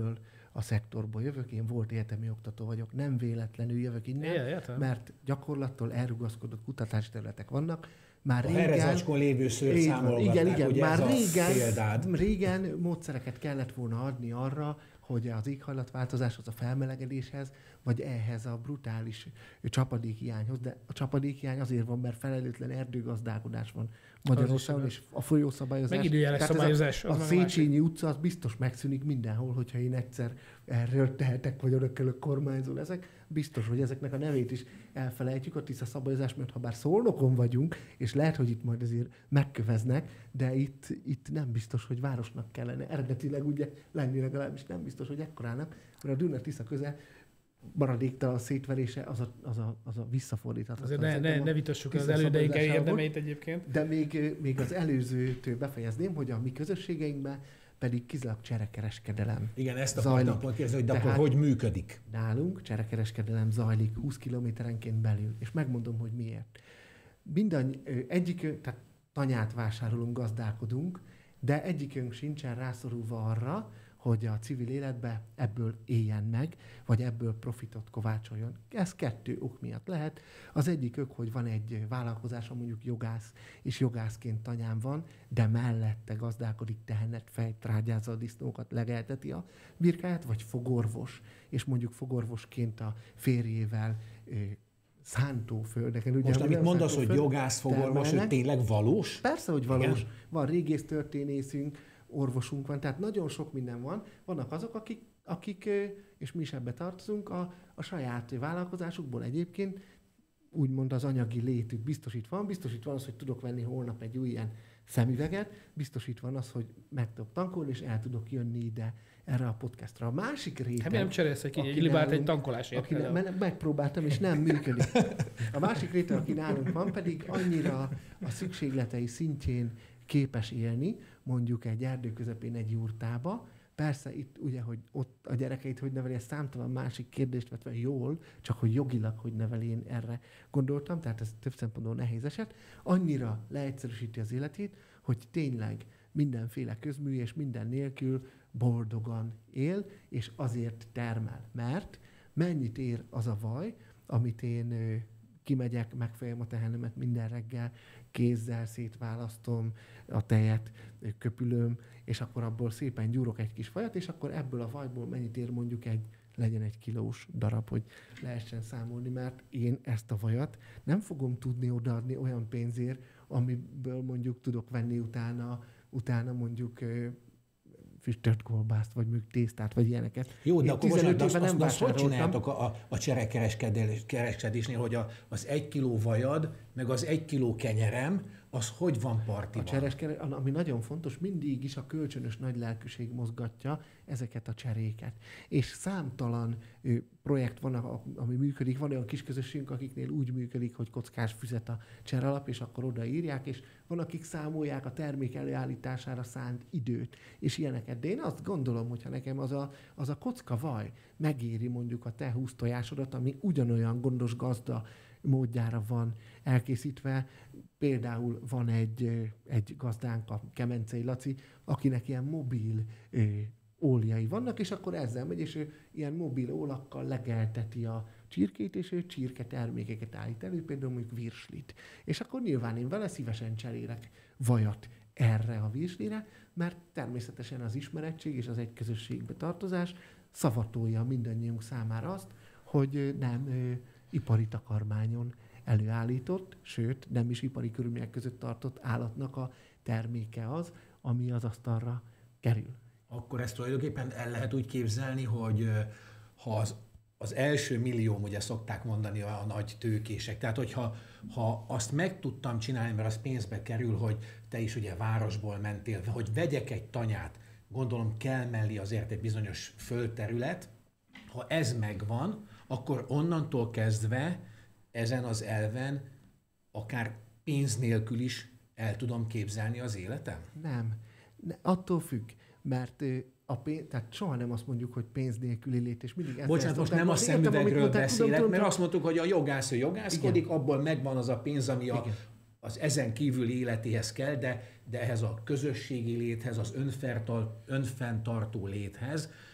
a szektorból jövök, én volt egyetemi oktató vagyok, nem véletlenül jövök innen, mert gyakorlattól elrugaszkodott kutatási területek vannak. Már a Herezacskon lévő szőrszámolgatták, igen, ugye már régen módszereket kellett volna adni arra, hogy az éghajlatváltozáshoz, a felmelegedéshez, vagy ehhez a brutális csapadékhiányhoz, de a csapadékhiány azért van, mert felelőtlen erdőgazdálkodás van Magyarországon, és a folyószabályozás. Meg időjárás szabályozás. A Széchenyi utca az biztos megszűnik mindenhol, hogyha én egyszer erről tehetek, vagy örökölök kormányzó leszek. Biztos, hogy ezeknek a nevét is elfelejtjük, a Tisza szabályozás, mert ha bár Szolnokon vagyunk, és lehet, hogy itt majd azért megköveznek, de itt nem biztos, hogy városnak kellene eredetileg ugye lenni, legalábbis nem biztos, hogy ekkorának, mert a Duna-Tisza köze maradéktalan szétverése az a visszafordíthatatlan. Azért ne vitassuk az elődeink érdemeit egyébként. De még az előzőtől befejezném, hogy a mi közösségeinkben pedig kizárólag cserekereskedelem. Igen, ezt akartam pont kérdezni, hogy de akkor hogy működik? Nálunk cserekereskedelem zajlik 20 kilométerenként belül, és megmondom, hogy miért. Tehát tanyát vásárolunk, gazdálkodunk, de egyikünk sincsen rászorulva arra, hogy a civil életbe ebből éljen meg, vagy ebből profitot kovácsoljon. Ez 2 ok miatt lehet. Az egyikük, hogy van egy vállalkozása, mondjuk jogász, és jogászként tanyán van, de mellette gazdálkodik, tehenet, fejtrágyázza a disznókat, legelteti a birkáját, vagy fogorvos, és mondjuk fogorvosként a férjével szántóföldeken. Ugye, most amit mondasz, hogy jogász, fogorvos, hogy tényleg valós? Persze, hogy valós. Igen? Van régész történészünk, orvosunk van, tehát nagyon sok minden van. Vannak azok, akik és mi is ebbe tartozunk, a saját vállalkozásukból egyébként úgymond az anyagi létük biztosítva van az, hogy tudok venni holnap egy új ilyen szemüveget, biztosítva van az, hogy meg tudok tankolni, és el tudok jönni ide erre a podcastra. A másik réteg... Hát nem cserélsz egy libát egy tankolásért. Megpróbáltam, és nem működik. A másik réteg, aki nálunk van, pedig annyira a szükségletei szintjén képes élni, mondjuk egy erdő közepén egy jurtába. Persze itt ugye, hogy ott a gyerekeit hogy neveli, ez számtalan másik kérdést vetve jól, csak hogy jogilag hogy neveli, én erre gondoltam, tehát ez több szempontból nehéz eset. Annyira leegyszerűsíti az életét, hogy tényleg mindenféle közmű és minden nélkül boldogan él, és azért termel. Mert mennyit ér az a vaj, amit én kimegyek, megfejem a tehenemet minden reggel, kézzel szétválasztom a tejet, köpülöm, és akkor abból szépen gyúrok egy kis vajat, és akkor ebből a vajból mennyit ér mondjuk legyen egy kilós darab, hogy lehessen számolni, mert én ezt a vajat nem fogom tudni odaadni olyan pénzért, amiből mondjuk tudok venni utána mondjuk füstölt kolbászt, vagy mondjuk tésztát, vagy ilyeneket. Jó, de akkor most hogy csináltok a cserekereskedésnél, hogy az 1 kiló vajad, meg az 1 kiló kenyerem, az hogy van partiban? Ami nagyon fontos, mindig is a kölcsönös nagy lelkűség mozgatja ezeket a cseréket. És számtalan projekt van, ami működik. Van olyan kis közösségünk, akiknél úgy működik, hogy kockás füzet a cseralap, és akkor odaírják, és van, akik számolják a termék előállítására szánt időt, és ilyeneket. De én azt gondolom, hogyha nekem az a kocka vaj megéri mondjuk a te 20 tojásodat, ami ugyanolyan gondos gazda módjára van elkészítve. Például van egy gazdánk, a Kemencei Laci, akinek ilyen mobil óljai vannak, és akkor ezzel megy, és ő ilyen mobil ólakkal legelteti a csirkét, és ő csirke termékeket állít elő, például mondjuk virslit. És akkor nyilván én vele szívesen cserélek vajat erre a virslire, mert természetesen az ismerettség és az egy közösségbe tartozás szavatolja mindannyiunk számára azt, hogy nem ipari takarmányon előállított, sőt, nem is ipari körülmények között tartott állatnak a terméke az, ami az asztalra kerül. Akkor ezt tulajdonképpen el lehet úgy képzelni, hogy ha az első millió, ugye szokták mondani a nagy tőkések, tehát hogyha azt meg tudtam csinálni, mert az pénzbe kerül, hogy te is ugye városból mentél, hogy vegyek egy tanyát, gondolom kell mellé azért egy bizonyos földterület, ha ez megvan, akkor onnantól kezdve ezen az elven akár pénz nélkül is el tudom képzelni az életem? Nem. Attól függ, mert tehát soha nem azt mondjuk, hogy pénz nélküli lét, és mindig... Bocsánat, most nem a szemüvegről beszélek, mert azt mondtuk, hogy a jogász jogászkodik, igen, abból megvan az a pénz, ami az ezen kívüli életéhez kell, de ehhez a közösségi léthez, az önfenntartó léthez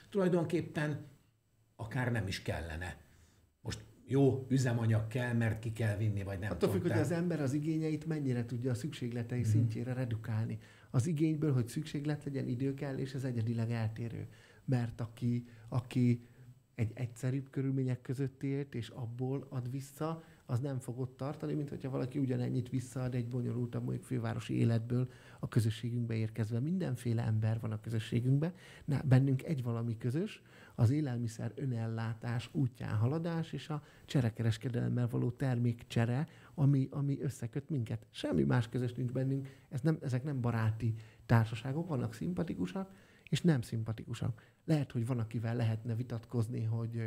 tulajdonképpen akár nem is kellene. Most jó üzemanyag kell, mert ki kell vinni, vagy nem. Attól függ, hogy az ember az igényeit mennyire tudja a szükségletei szintjére redukálni. Az igényből, hogy szükséglet legyen, idő kell, és ez egyedileg eltérő. Mert aki egy egyszerűbb körülmények között élt, és abból ad vissza, az nem fog ott tartani, mint hogyha valaki ugyanennyit visszaad egy bonyolultabb, mondjuk fővárosi életből a közösségünkbe érkezve. Mindenféle ember van a közösségünkben. Bennünk egy valami közös, az élelmiszer önellátás útján haladás, és a cserekereskedelemmel való termékcsere, ami összeköt minket. Semmi más közös nincs bennünk, ezek nem baráti társaságok, vannak szimpatikusak, és nem szimpatikusak. Lehet, hogy van, akivel lehetne vitatkozni, hogy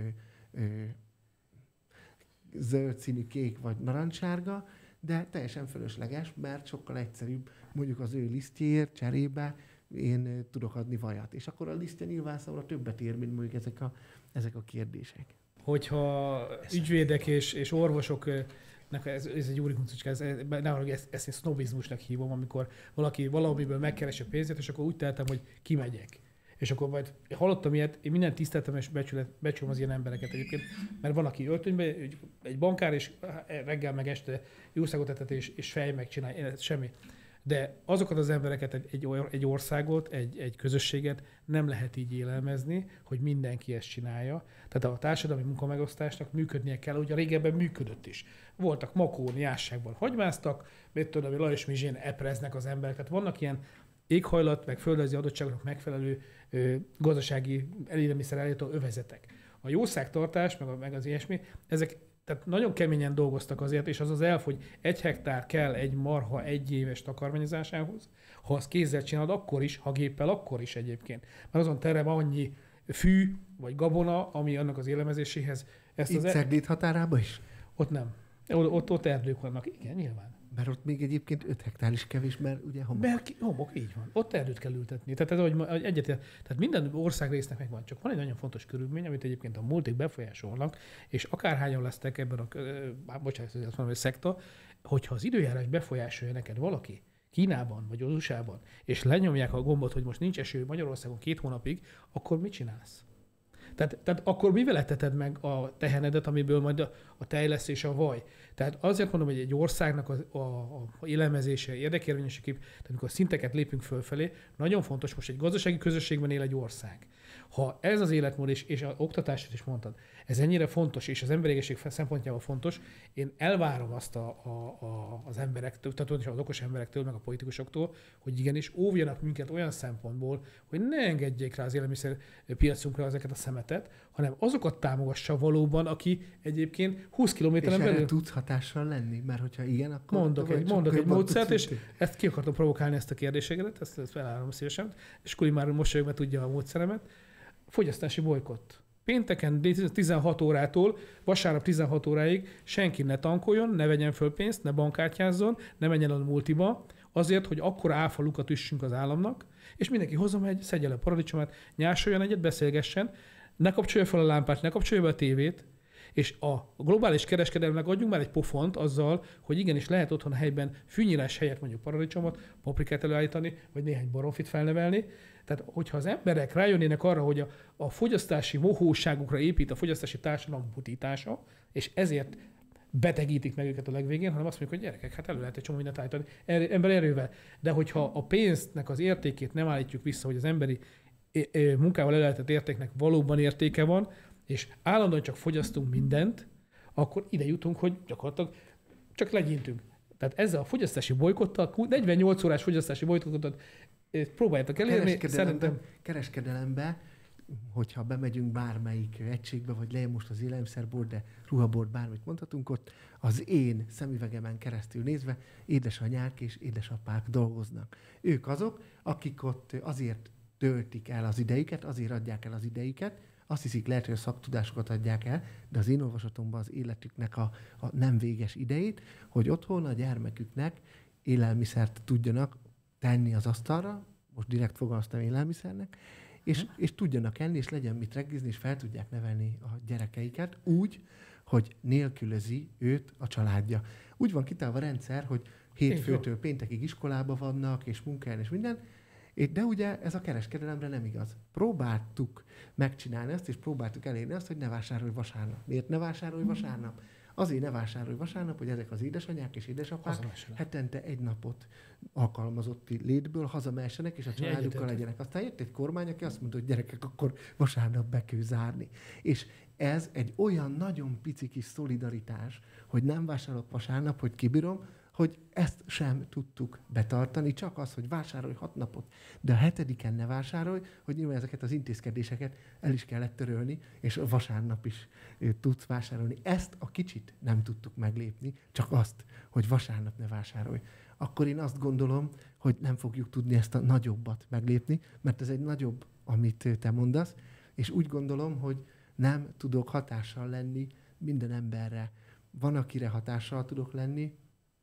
zöld színű, kék vagy narancssárga, de teljesen fölösleges, mert sokkal egyszerűbb, mondjuk az ő lisztjéért cserébe én tudok adni vajat. És akkor a lisztje nyilván számomra többet ér, mint mondjuk ezek a kérdések. Hogyha ügyvédek és orvosok, ez egy úrikuncicska, ezt én sznobizmusnak hívom, amikor valaki valamiből megkeresi a pénzét, és akkor úgy tehetem, hogy kimegyek. És akkor majd hallottam ilyet, én mindent tiszteltem és becsülöm az ilyen embereket egyébként, mert van, aki öltönyben, egy bankár, és reggel meg este jószágot etet, és fej megcsinálja, semmi. De azokat az embereket, egy országot, egy közösséget nem lehet így élelmezni, hogy mindenki ezt csinálja. Tehát a társadalmi munkamegosztásnak működnie kell, ugye régebben működött is. Voltak Makón, Jásságban hagymáztak, Lajos Mizsén epreznek az emberek. Tehát vannak ilyen éghajlat, meg földrajzi adottságoknak megfelelő gazdasági élelmiszer ellátó övezetek. A jószágtartás, meg az ilyesmi, ezek tehát nagyon keményen dolgoztak azért, és az elf, hogy 1 hektár kell egy marha 1 éves takarmányozásához. Ha azt kézzel csinálod, akkor is, ha géppel, akkor is egyébként. Mert azon terem annyi fű vagy gabona, ami annak az élelmezéséhez. Itt Cegléd határában is? Ott nem. Ott erdők vannak, igen, nyilván. Mert ott még egyébként 5 hektár is kevés, mert ugye homok. Mert homok, így van. Ott erdőt kell ültetni. Tehát, tehát minden országrésznek megvan. Csak van egy nagyon fontos körülmény, amit egyébként a multik befolyásolnak, és akárhányan lesztek ebben bocsánat, azt mondom, hogy szekta, hogyha az időjárás befolyásolja neked valaki Kínában vagy az USA-ban, és lenyomják a gombot, hogy most nincs eső Magyarországon 2 hónapig, akkor mit csinálsz? Tehát akkor mivel eteted meg a tehenedet, amiből majd a tej lesz és a vaj? Tehát azért mondom, hogy egy országnak a élelmezése, érdekérvényességép, tehát amikor szinteket lépünk fölfelé, nagyon fontos, most egy gazdasági közösségben él egy ország. Ha ez az életmód, és az oktatást is mondtad, ez ennyire fontos, és az emberiesség szempontjából fontos, én elvárom azt az emberektől, tehát az okos emberektől, meg a politikusoktól, hogy igenis óvjanak minket olyan szempontból, hogy ne engedjék rá az élelmiszerpiacunkra ezeket a szemetet, hanem azokat támogassa valóban, aki egyébként 20 kilométeren belül... És tudsz hatással lenni? Mert hogyha igen, akkor... Mondok egy módszert, és ezt ki akartam provokálni, ezt a kérdéseket, ezt felállom szívesen, és Kuli már mosolyogva tudja a módszeremet. Fogyasztási bolykott. Pénteken 16 órától vasárnap 16 óráig senki ne tankoljon, ne vegyen föl pénzt, ne bankkártyázzon, ne menjen a multiba, azért, hogy akkora áfalukat üssünk az államnak, és mindenki hozzon egy, szedje le a paradicsomát, nyásoljon egyet, beszélgessen, ne kapcsolja fel a lámpát, ne kapcsolja be a tévét, és a globális kereskedelemnek adjunk már egy pofont azzal, hogy igenis lehet otthon helyben fűnyírás helyett mondjuk paradicsomot, paprikát előállítani, vagy néhány baromfit felnevelni. Tehát, hogyha az emberek rájönnének arra, hogy a fogyasztási mohóságukra épít a fogyasztási társadalom butítása, és ezért betegítik meg őket a legvégén, hanem azt mondjuk, hogy gyerekek, hát elő lehet egy csomó mindent állítani ember erővel. De hogyha a pénznek az értékét nem állítjuk vissza, hogy az emberi munkával előállított értéknek valóban értéke van, és állandóan csak fogyasztunk mindent, akkor ide jutunk, hogy gyakorlatilag csak legyintünk. Tehát ezzel a fogyasztási bolykottal, 48 órás fogyasztási bolykottat próbáljátok elérni. Kereskedelembe, hogyha bemegyünk bármelyik egységbe, vagy lejön most az élelmiszerbolt, de ruhabolt, bármit mondhatunk ott, az én szemüvegemen keresztül nézve édesanyák és édesapák dolgoznak. Ők azok, akik ott azért töltik el az idejüket, azért adják el az idejüket, azt hiszik, lehet, hogy a szaktudásokat adják el, de az én olvasatomban az életüknek a nem véges idejét, hogy otthon a gyermeküknek élelmiszert tudjanak tenni az asztalra, most direkt fogalmaztam élelmiszernek, és tudjanak enni, és legyen mit reggizni, és fel tudják nevelni a gyerekeiket úgy, hogy nélkülözi őt a családja. Úgy van kitálva a rendszer, hogy hétfőtől péntekig iskolába vannak, és munkahelyen, és minden, De ugye ez a kereskedelemre nem igaz. Próbáltuk megcsinálni ezt, és próbáltuk elérni azt, hogy ne vásárolj vasárnap. Miért ne vásárolj vasárnap? Azért ne vásárolj vasárnap, hogy ezek az édesanyák és édesapák hetente egy napot alkalmazotti létből hazamehessenek, és a családukkal legyenek. Aztán jött egy kormány, aki azt mondta, hogy gyerekek, akkor vasárnap be kell zárni. És ez egy olyan nagyon pici kis szolidaritás, hogy nem vásárolok vasárnap, hogy kibírom, hogy ezt sem tudtuk betartani, csak az, hogy vásárolj 6 napot, de a 7-en ne vásárolj, hogy nyilván ezeket az intézkedéseket el is kellett törölni, és a vasárnap is tudsz vásárolni. Ezt a kicsit nem tudtuk meglépni, csak azt, hogy vasárnap ne vásárolj. Akkor én azt gondolom, hogy nem fogjuk tudni ezt a nagyobbat meglépni, mert ez egy nagyobb, amit te mondasz, és úgy gondolom, hogy nem tudok hatással lenni minden emberre. Van, akire hatással tudok lenni,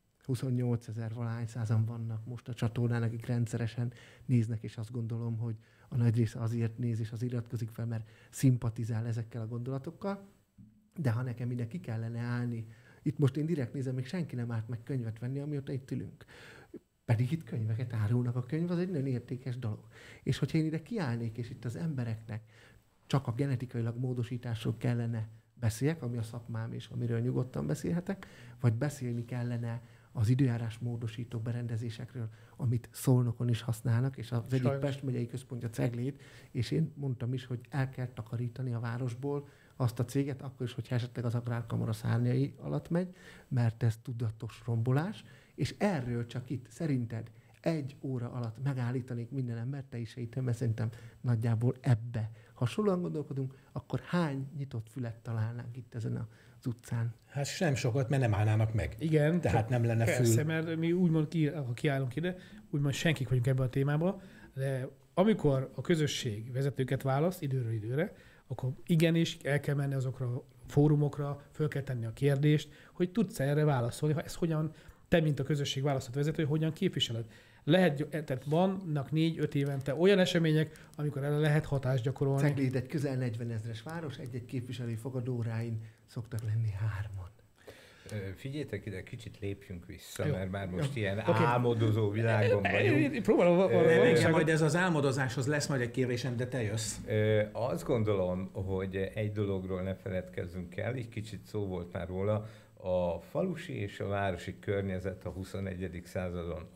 28 000 valahány százan vannak most a csatornán, akik rendszeresen néznek, és azt gondolom, hogy a nagy része azért néz, és az iratkozik fel, mert szimpatizál ezekkel a gondolatokkal. De ha nekem ide ki kellene állni, itt most én direkt nézem, még senki nem állt meg könyvet venni, amióta itt ülünk. Pedig itt könyveket árulnak, a könyv az egy nagyon értékes dolog. És hogyha én ide kiállnék, és itt az embereknek csak a genetikailag módosításról kellene beszéljek, ami a szakmám, és amiről nyugodtan beszélhetek, vagy beszélni kellene az időjárás módosító berendezésekről, amit Szolnokon is használnak, és az egyik Pest megyei központja Ceglét, és én mondtam is, hogy el kell takarítani a városból azt a céget, akkor is, hogyha esetleg az Agrárkamara szárnyai alatt megy, mert ez tudatos rombolás, és erről csak itt szerinted 1 óra alatt megállítanék minden embert, te is sejtem, mert szerintem nagyjából ebbe hasonlóan gondolkodunk, akkor hány nyitott fület találnánk itt ezen az utcán? Hát sem sokat, mert nem állnának meg. Igen. Tehát nem lenne fül. Persze, mert mi úgymond, ha kiállunk ide, úgymond senkik vagyunk ebben a témában, de amikor a közösség vezetőket választ időről időre, akkor igenis el kell menni azokra a fórumokra, föl kell tenni a kérdést, hogy tudsz erre válaszolni, ha ez hogyan, te, mint a közösség választott vezető, hogyan képviseled. Tehát vannak 4-5 évente olyan események, amikor erre lehet hatást gyakorolni. Cegléd egy közel 40 000-es város, egy-egy képviselői fogadóráin szoktak lenni 3-an. Figyeljétek ide, kicsit lépjünk vissza, mert már most ilyen álmodozó világban vagyunk. Próbálom igen, majd ez az álmodozáshoz lesz majd egy kérdésem, de te jössz. Azt gondolom, hogy egy dologról ne feledkezzünk el, így kicsit szó volt már róla, a falusi és a városi környezet a 21. századon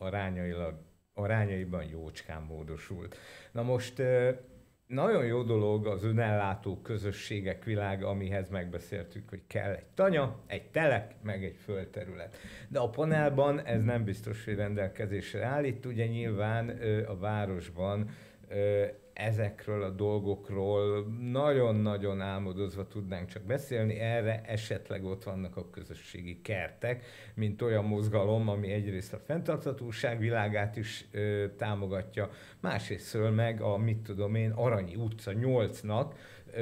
arányaiban jócskán módosult. Na most nagyon jó dolog az önellátó közösségek világa, amihez megbeszéltük, hogy kell egy tanya, egy telek, meg egy földterület. De a panelban ez nem biztos, hogy rendelkezésre áll. Itt ugye nyilván a városban ezekről a dolgokról nagyon-nagyon álmodozva tudnánk csak beszélni, erre esetleg ott vannak a közösségi kertek, mint olyan mozgalom, ami egyrészt a fenntarthatóság világát is támogatja, másrésztről meg a, Aranyi utca 8-nak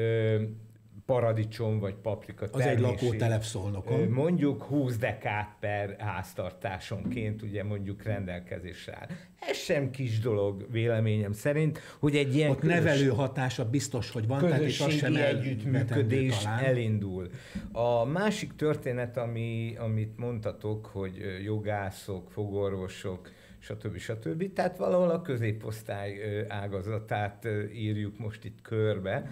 paradicsom vagy paprika termését. Az egy lakótelep Szolnokon. Mondjuk 20 dekát per háztartásonként ugye mondjuk rendelkezésre áll. Ez sem kis dolog véleményem szerint, hogy egy ilyen ott nevelő hatása biztos, hogy van, tehát és az sem együttműködés elindul. A másik történet, amit mondtatok, hogy jogászok, fogorvosok, stb. Tehát valahol a középosztály ágazatát írjuk most itt körbe,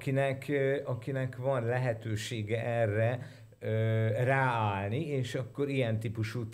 akinek van lehetősége erre ráállni, és akkor ilyen típusú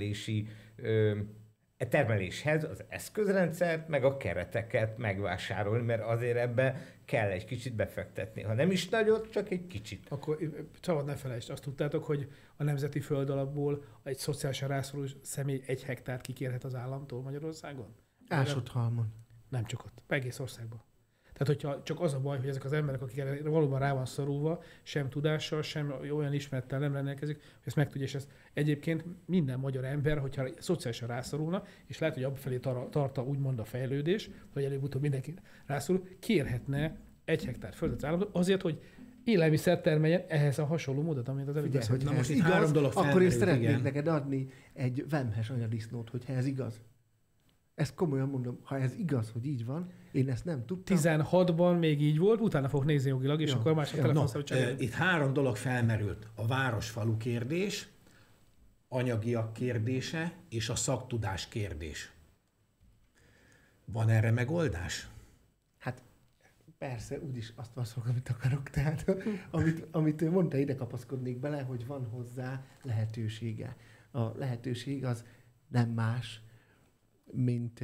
termeléshez az eszközrendszert, meg a kereteket megvásárolni, mert azért ebbe kell egy kicsit befektetni. Ha nem is nagyot, csak egy kicsit. Akkor szabad ne felejtsd, azt tudtátok, hogy a Nemzeti Földalapból egy szociálisan rászoruló személy 1 hektárt kikérhet az államtól Magyarországon? Ásodhalmon. Nem csak ott, egész országban. Tehát, hogyha csak az a baj, hogy ezek az emberek, akik valóban rá van szorulva, sem tudással, sem olyan ismerettel nem rendelkezik, hogy ezt megtudja, és ezt egyébként minden magyar ember, hogyha szociálisan rászorulna, és lehet, hogy abba felé tarta úgymond a fejlődés, hogy előbb-utóbb mindenki rászorul, kérhetne 1 hektár földet az államtól azért, hogy élelmiszer termeljen ehhez a hasonló módot, amit az előbb beszéltünk. Na most itt 3 dolog akkor én szeretnék neked adni egy vemhes anyadisznót, hogyha ez igaz. Ezt komolyan mondom, ha ez igaz, hogy így van, én ezt nem tudtam. 16-ban még így volt, utána fogok nézni jogilag, és akkor mások telefonszámot itt 3 dolog felmerült. A város-falu kérdés, anyagiak kérdése és a szaktudás kérdés. Van erre megoldás? Hát persze, úgyis azt válaszolok, amit akarok. Tehát amit mondta, ide kapaszkodnék bele, hogy van hozzá lehetősége. A lehetőség az nem más, mint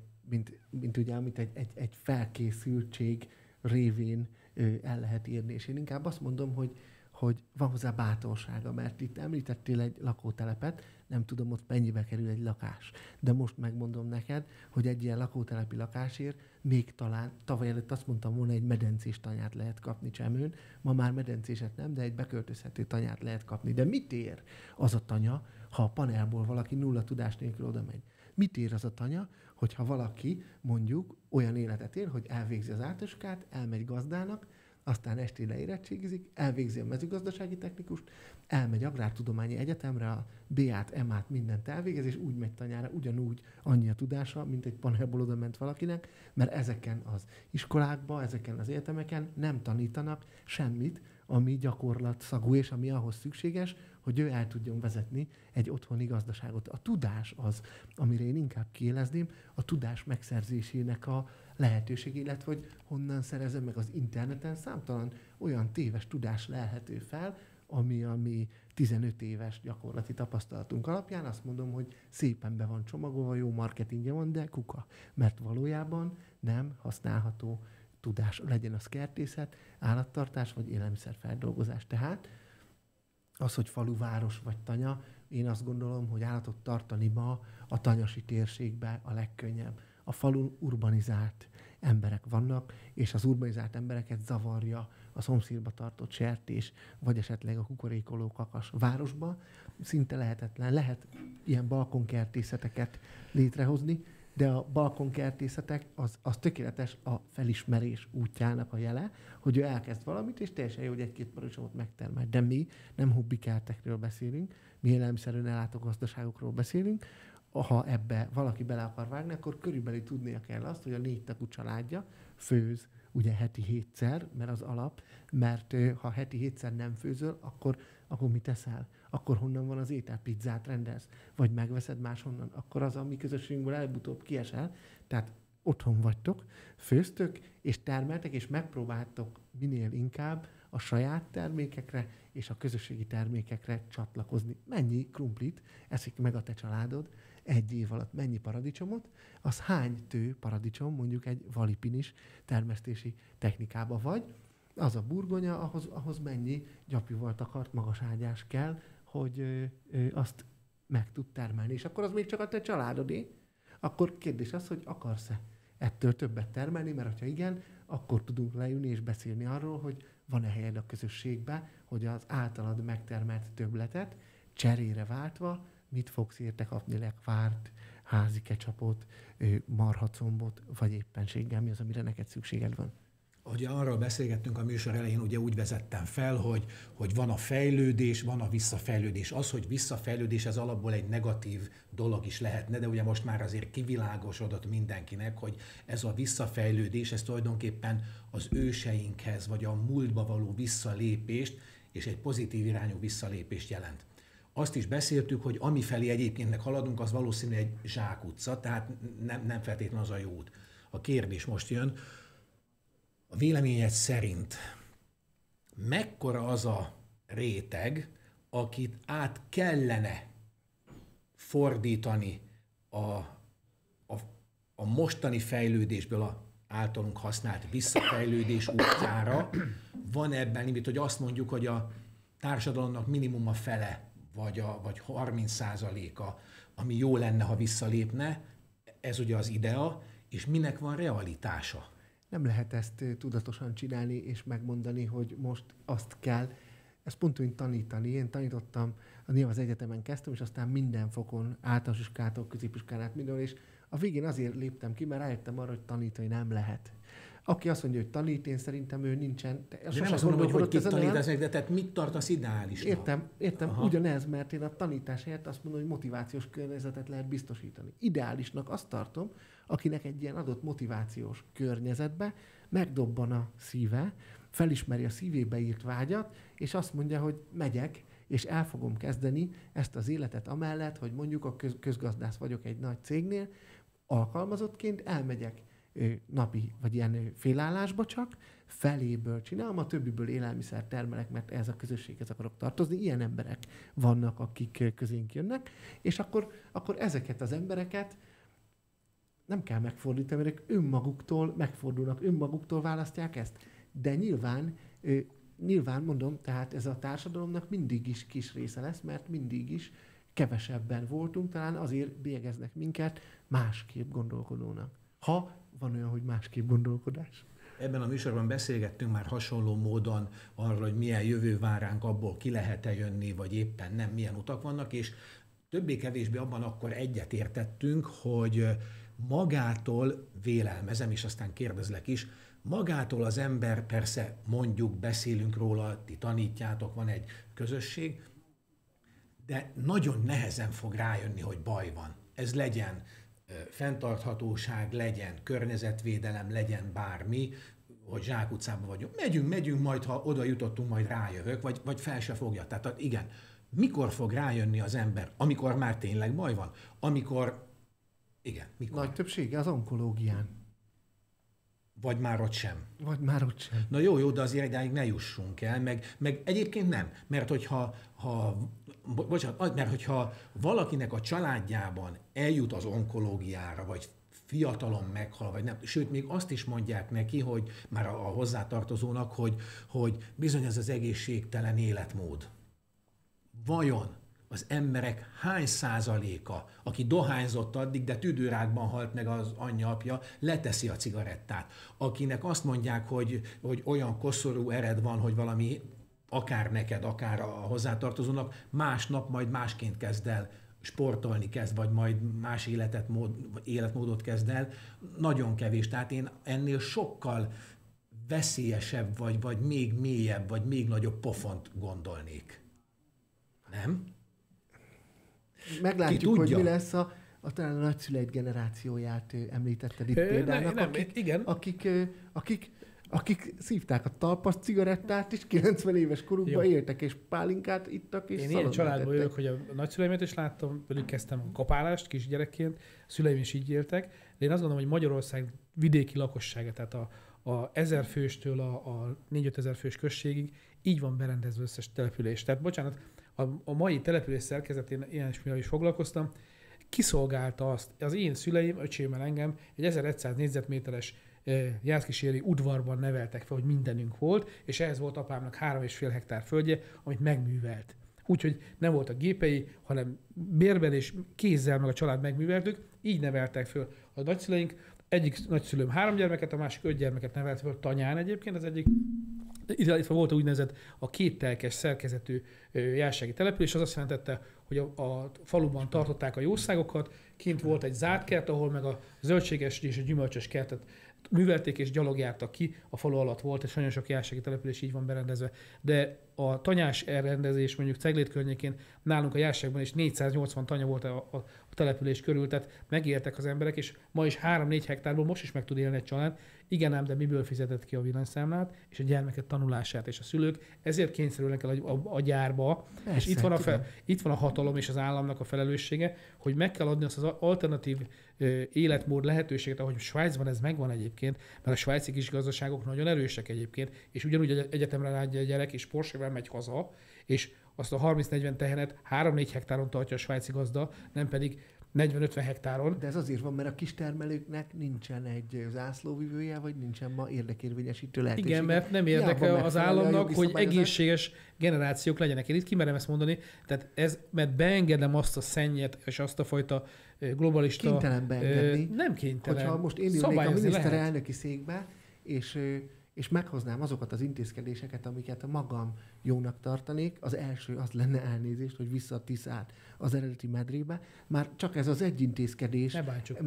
ugye, amit egy felkészültség révén el lehet írni. És én inkább azt mondom, hogy van hozzá bátorsága, mert itt említettél egy lakótelepet, nem tudom, ott mennyibe kerül egy lakás. De most megmondom neked, hogy egy ilyen lakótelepi lakásért még talán, tavaly előtt azt mondtam volna, egy medencés tanyát lehet kapni Csemőn, ma már medencéset nem, de egy beköltözhető tanyát lehet kapni. De mit ér az a tanya, ha a panelból valaki nulla tudás nélkül oda megy? Mit ér az a tanya, hogyha valaki mondjuk olyan életet él, hogy elvégzi az általánoskát, elmegy gazdának, aztán estére érettségizik, elvégzi a mezőgazdasági technikust, elmegy agrártudományi egyetemre, a BA-t, MA-t, mindent elvégez, és úgy megy tanyára, ugyanúgy annyi a tudása, mint egy panelból oda ment valakinek, mert ezeken az iskolákban, ezeken az egyetemeken nem tanítanak semmit, ami gyakorlatszagú, és ami ahhoz szükséges, hogy ő el tudjon vezetni egy otthoni gazdaságot. A tudás az, amire én inkább kiélezném, a tudás megszerzésének a lehetőség, illetve hogy honnan szerezem meg az interneten, számtalan olyan téves tudás lelhető fel, ami 15 éves gyakorlati tapasztalatunk alapján azt mondom, hogy szépen be van csomagolva, jó marketingje van, de kuka. Mert valójában nem használható tudás, legyen az kertészet, állattartás vagy élelmiszerfeldolgozás. Tehát az, hogy falu, város vagy tanya, én azt gondolom, hogy állatot tartani ma a tanyasi térségbe a legkönnyebb. A falun urbanizált emberek vannak, és az urbanizált embereket zavarja a szomszédba tartott sertés, vagy esetleg a kukorékoló kakas. Városba szinte lehetetlen. Lehet ilyen balkonkertészeteket létrehozni, de a balkonkertészetek az tökéletes a felismerés útjának a jele, hogy ő elkezd valamit, és teljesen jó, hogy egy-két paradicsomot megtermel. De mi nem hobbikertekről beszélünk, mi élelmiszerűen ellátó gazdaságokról beszélünk. Ha ebbe valaki bele akar vágni, akkor körülbelül tudnia kell azt, hogy a 4 tagú családja főz ugye heti 7-szer, mert az alap, mert ha heti 7-szer nem főzöl, akkor mit teszel? Akkor honnan van az étel? Pizzát rendelsz? Vagy megveszed máshonnan? Akkor az a mi közösségünkből előbb-utóbb kiesel. Tehát otthon vagytok, főztök, és termeltek, és megpróbáltok minél inkább a saját termékekre és a közösségi termékekre csatlakozni. Mennyi krumplit eszik meg a te családod egy év alatt? Mennyi paradicsomot? Az hány tő paradicsom mondjuk egy valipinis termesztési technikába vagy? Az a burgonya, ahhoz mennyi gyapjúval takart magaságyás kell, hogy azt meg tud termelni. És akkor az még csak a te családodé. Akkor kérdés az, hogy akarsz-e ettől többet termelni, mert ha igen, akkor tudunk leülni és beszélni arról, hogy van-e helyed a közösségbe, hogy az általad megtermelt többletet cserére váltva mit fogsz érte kapni, lekvárt, házi kecsapot, marhacombot, vagy éppenséggel mi az, amire neked szükséged van. Ugye arról beszélgettünk a műsor elején, ugye úgy vezettem fel, hogy van a fejlődés, van a visszafejlődés. Az, hogy visszafejlődés, ez alapból egy negatív dolog is lehetne, de ugye most már azért kivilágosodott mindenkinek, hogy ez a visszafejlődés, ez tulajdonképpen az őseinkhez, vagy a múltba való visszalépést, és egy pozitív irányú visszalépést jelent. Azt is beszéltük, hogy amifelé egyébként haladunk, az valószínűleg egy zsákutca, tehát nem feltétlenül az a jó út. A kérdés most jön, a véleményed szerint mekkora az a réteg, akit át kellene fordítani a mostani fejlődésből a általunk használt visszafejlődés útjára? Van ebben limit, hogy azt mondjuk, hogy a társadalomnak minimum a fele, vagy 30%-a, ami jó lenne, ha visszalépne, ez ugye az idea, és minek van realitása? Nem lehet ezt tudatosan csinálni és megmondani, hogy most azt kell. Ezt pont úgy tanítani. Én tanítottam, nyilván az egyetemen kezdtem, és aztán minden fokon, általános iskától, középiskán át mindenhol, és a végén azért léptem ki, mert rájöttem arra, hogy tanítani nem lehet. Aki azt mondja, hogy tanít, én szerintem ő nincsen. De nem azt mondom, hogy kit tanítasz, de tehát mit tartasz ideálisnak? Értem. Ugyanez, mert én a tanítás helyett azt mondom, hogy motivációs környezetet lehet biztosítani. Ideálisnak azt tartom, akinek egy ilyen adott motivációs környezetbe megdobban a szíve, felismeri a szívébe írt vágyat, és azt mondja, hogy megyek, és el fogom kezdeni ezt az életet amellett, hogy mondjuk a közgazdász vagyok egy nagy cégnél, alkalmazottként elmegyek napi, vagy ilyen félállásba csak, feléből csinálom, a többiből élelmiszer termelek, mert ez a közösséghez akarok tartozni. Ilyen emberek vannak, akik közénk jönnek, és akkor ezeket az embereket nem kell megfordítani, mert ők önmaguktól megfordulnak, önmaguktól választják ezt. De nyilván mondom, tehát ez a társadalomnak mindig is kis része lesz, mert mindig is kevesebben voltunk, talán azért bélyegeznek minket másképp gondolkodónak. Ha van olyan, hogy másképp gondolkodás. Ebben a műsorban beszélgettünk már hasonló módon arról, hogy milyen jövő vár ránk, abból ki lehet-e jönni, vagy éppen nem, milyen utak vannak, és többé-kevésbé abban akkor egyetértettünk, hogy magától vélelmezem, és aztán kérdezlek is, magától az ember, persze mondjuk, beszélünk róla, ti tanítjátok, van egy közösség, de nagyon nehezen fog rájönni, hogy baj van. Ez legyen fenntarthatóság, legyen környezetvédelem, legyen bármi, hogy zsákutcában vagyunk. Megyünk, majd ha oda jutottunk, majd rájövök, vagy fel se fogja. Tehát igen, mikor fog rájönni az ember? Amikor már tényleg baj van? Amikor mikor? Nagy többsége az onkológián. Vagy már ott sem. Na jó, de azért idáig ne jussunk el, meg egyébként nem. Mert hogyha valakinek a családjában eljut az onkológiára, vagy fiatalon meghal, vagy nem, sőt, még azt is mondják neki, hogy már a hozzátartozónak, hogy bizony ez az egészségtelen életmód. Vajon az emberek hány százaléka, aki dohányzott addig, de tüdőrákban halt meg az anyja, apja, leteszi a cigarettát. Akinek azt mondják, hogy olyan koszorú ered van, hogy valami akár neked, akár a hozzátartozónak, másnap majd másként kezd el sportolni vagy majd más életmódot kezd el. Nagyon kevés. Tehát én ennél sokkal veszélyesebb, vagy még mélyebb, vagy még nagyobb pofont gondolnék. Nem? Meglátjuk, hogy mi lesz talán a nagyszüleid generációját említetted itt példának, akik szívták a talpas cigarettát, és 90 éves korukban éltek, és pálinkát ittak, és én ilyen családban jövök, hogy a nagyszüleimet is láttam, velük kezdtem a kapálást kisgyerekként, a szüleim is így éltek, de én azt gondolom, hogy Magyarország vidéki lakossága, tehát a 1000 főstől a 4-5 ezer fős községig így van berendezve összes település. Tehát bocsánat, a mai település szerkezetén ilyesmivel is foglalkoztam, kiszolgálta azt, az én szüleim, öcsémmel engem egy 1100 négyzetméteres Jászkíséri udvarban neveltek fel, hogy mindenünk volt, és ehhez volt apámnak 3,5 hektár földje, amit megművelt. Úgyhogy nem voltak gépei, hanem bérben és kézzel meg a család megműveltük, így neveltek föl a nagyszüleink. Egyik nagyszülőm 3 gyermeket, a másik 5 gyermeket nevelt föl, Tanyán egyébként, az egyik. Itt volt úgynevezett a 2 telkes szerkezetű jársági település, az azt jelentette, hogy a faluban tartották a jószágokat, kint volt egy zárt kert, ahol meg a zöldséges és a gyümölcsös kertet művelték és gyalog jártak ki, a falu alatt volt, és nagyon sok jársági település így van berendezve. De a tanyás elrendezés mondjuk Ceglét környékén nálunk a járságban is 480 tanya volt a település körül, tehát megéltek az emberek, és ma is 3-4 hektárból most is meg tud élni egy család. Igen ám, de miből fizetett ki a villanyszámlát, és a gyermekek tanulását, és a szülők ezért kényszerülnek el a gyárba, persze, és itt van a hatalom és az államnak a felelőssége, hogy meg kell adni azt az alternatív életmód lehetőséget, ahogy Svájcban ez megvan egyébként, mert a svájci kis gazdaságok nagyon erősek egyébként, és ugyanúgy egyetemre látja a gyerek, és Porsche-vel megy haza, és azt a 30-40 tehenet 3-4 hektáron tartja a svájci gazda, nem pedig 40-50 hektáron. De ez azért van, mert a kistermelőknek nincsen egy zászlóvivője, vagy nincsen ma érdekérvényesítő lehetőség. Igen, mert nem érdekel az államnak, hogy egészséges generációk legyenek. Én itt kimerem ezt mondani, tehát mert beengedem azt a szennyet, és azt a fajta globalista... Kénytelen beengedni. Nem kénytelen. Hogyha most én ülnék a miniszterelnöki székbe, és meghoznám azokat az intézkedéseket, amiket magam jónak tartanék, az első az lenne elnézést, hogy vissza a Tiszát az eredeti medrébe. Már csak ez az egy intézkedés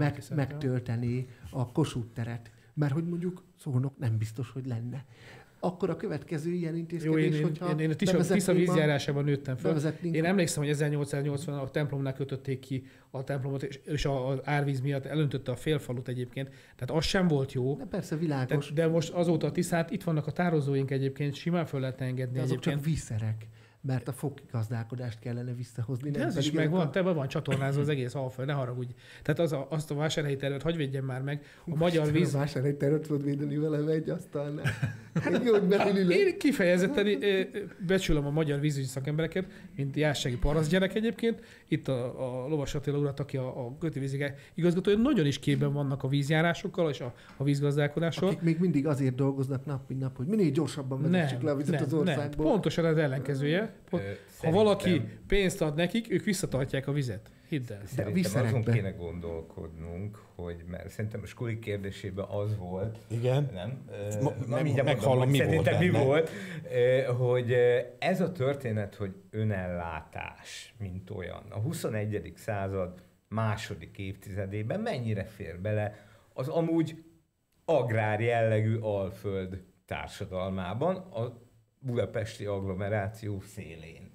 megtöltené a Kossuth teret. Mert hogy mondjuk Szolnok nem biztos, hogy lenne. Akkor a következő ilyen intézkedés, én a Tisza vízjárásában nőttem fel. Én emlékszem, hogy 1880 a templomnál kötötték ki a templomot, és az árvíz miatt elöntötte a félfalut egyébként. Tehát az sem volt jó. De persze világos. De most azóta a Tiszát, itt vannak a tározóink egyébként, simán föl lehetne engedni. De azok csak vízszerek. mert a foggazdálkodást kellene visszahozni. De ez is megvan, te van csatornázva az egész Alföld, ne haragudj. Tehát azt a vásárhelyi terület, hagyj védjen már meg. A magyar víz... A vásárhelyi terület tudod védeni velem egy asztalnál. Én kifejezetten becsülöm a magyar vízügyi szakembereket, mint Jászsági parasztgyerek egyébként. Itt a Lovas Attila urat, aki a kötővízi igazgatója, nagyon is képben vannak a vízjárásokkal és a vízgazdálkodással. Akik még mindig azért dolgoznak nap, mint nap, hogy minél gyorsabban vezessük le a vizet az országból. Nem. Pontosan az ellenkezője. Ha valaki pénzt ad nekik, ők visszatartják a vizet. Hidd el. Szerintem azon kéne gondolkodnunk, hogy mert szerintem a skuli kérdésében az volt, igen. Nem? Meghallom, mi volt, hogy ez a történet, hogy önellátás, mint olyan, a 21. század második évtizedében mennyire fér bele az amúgy agrár jellegű Alföld társadalmában, a budapesti agglomeráció szélén.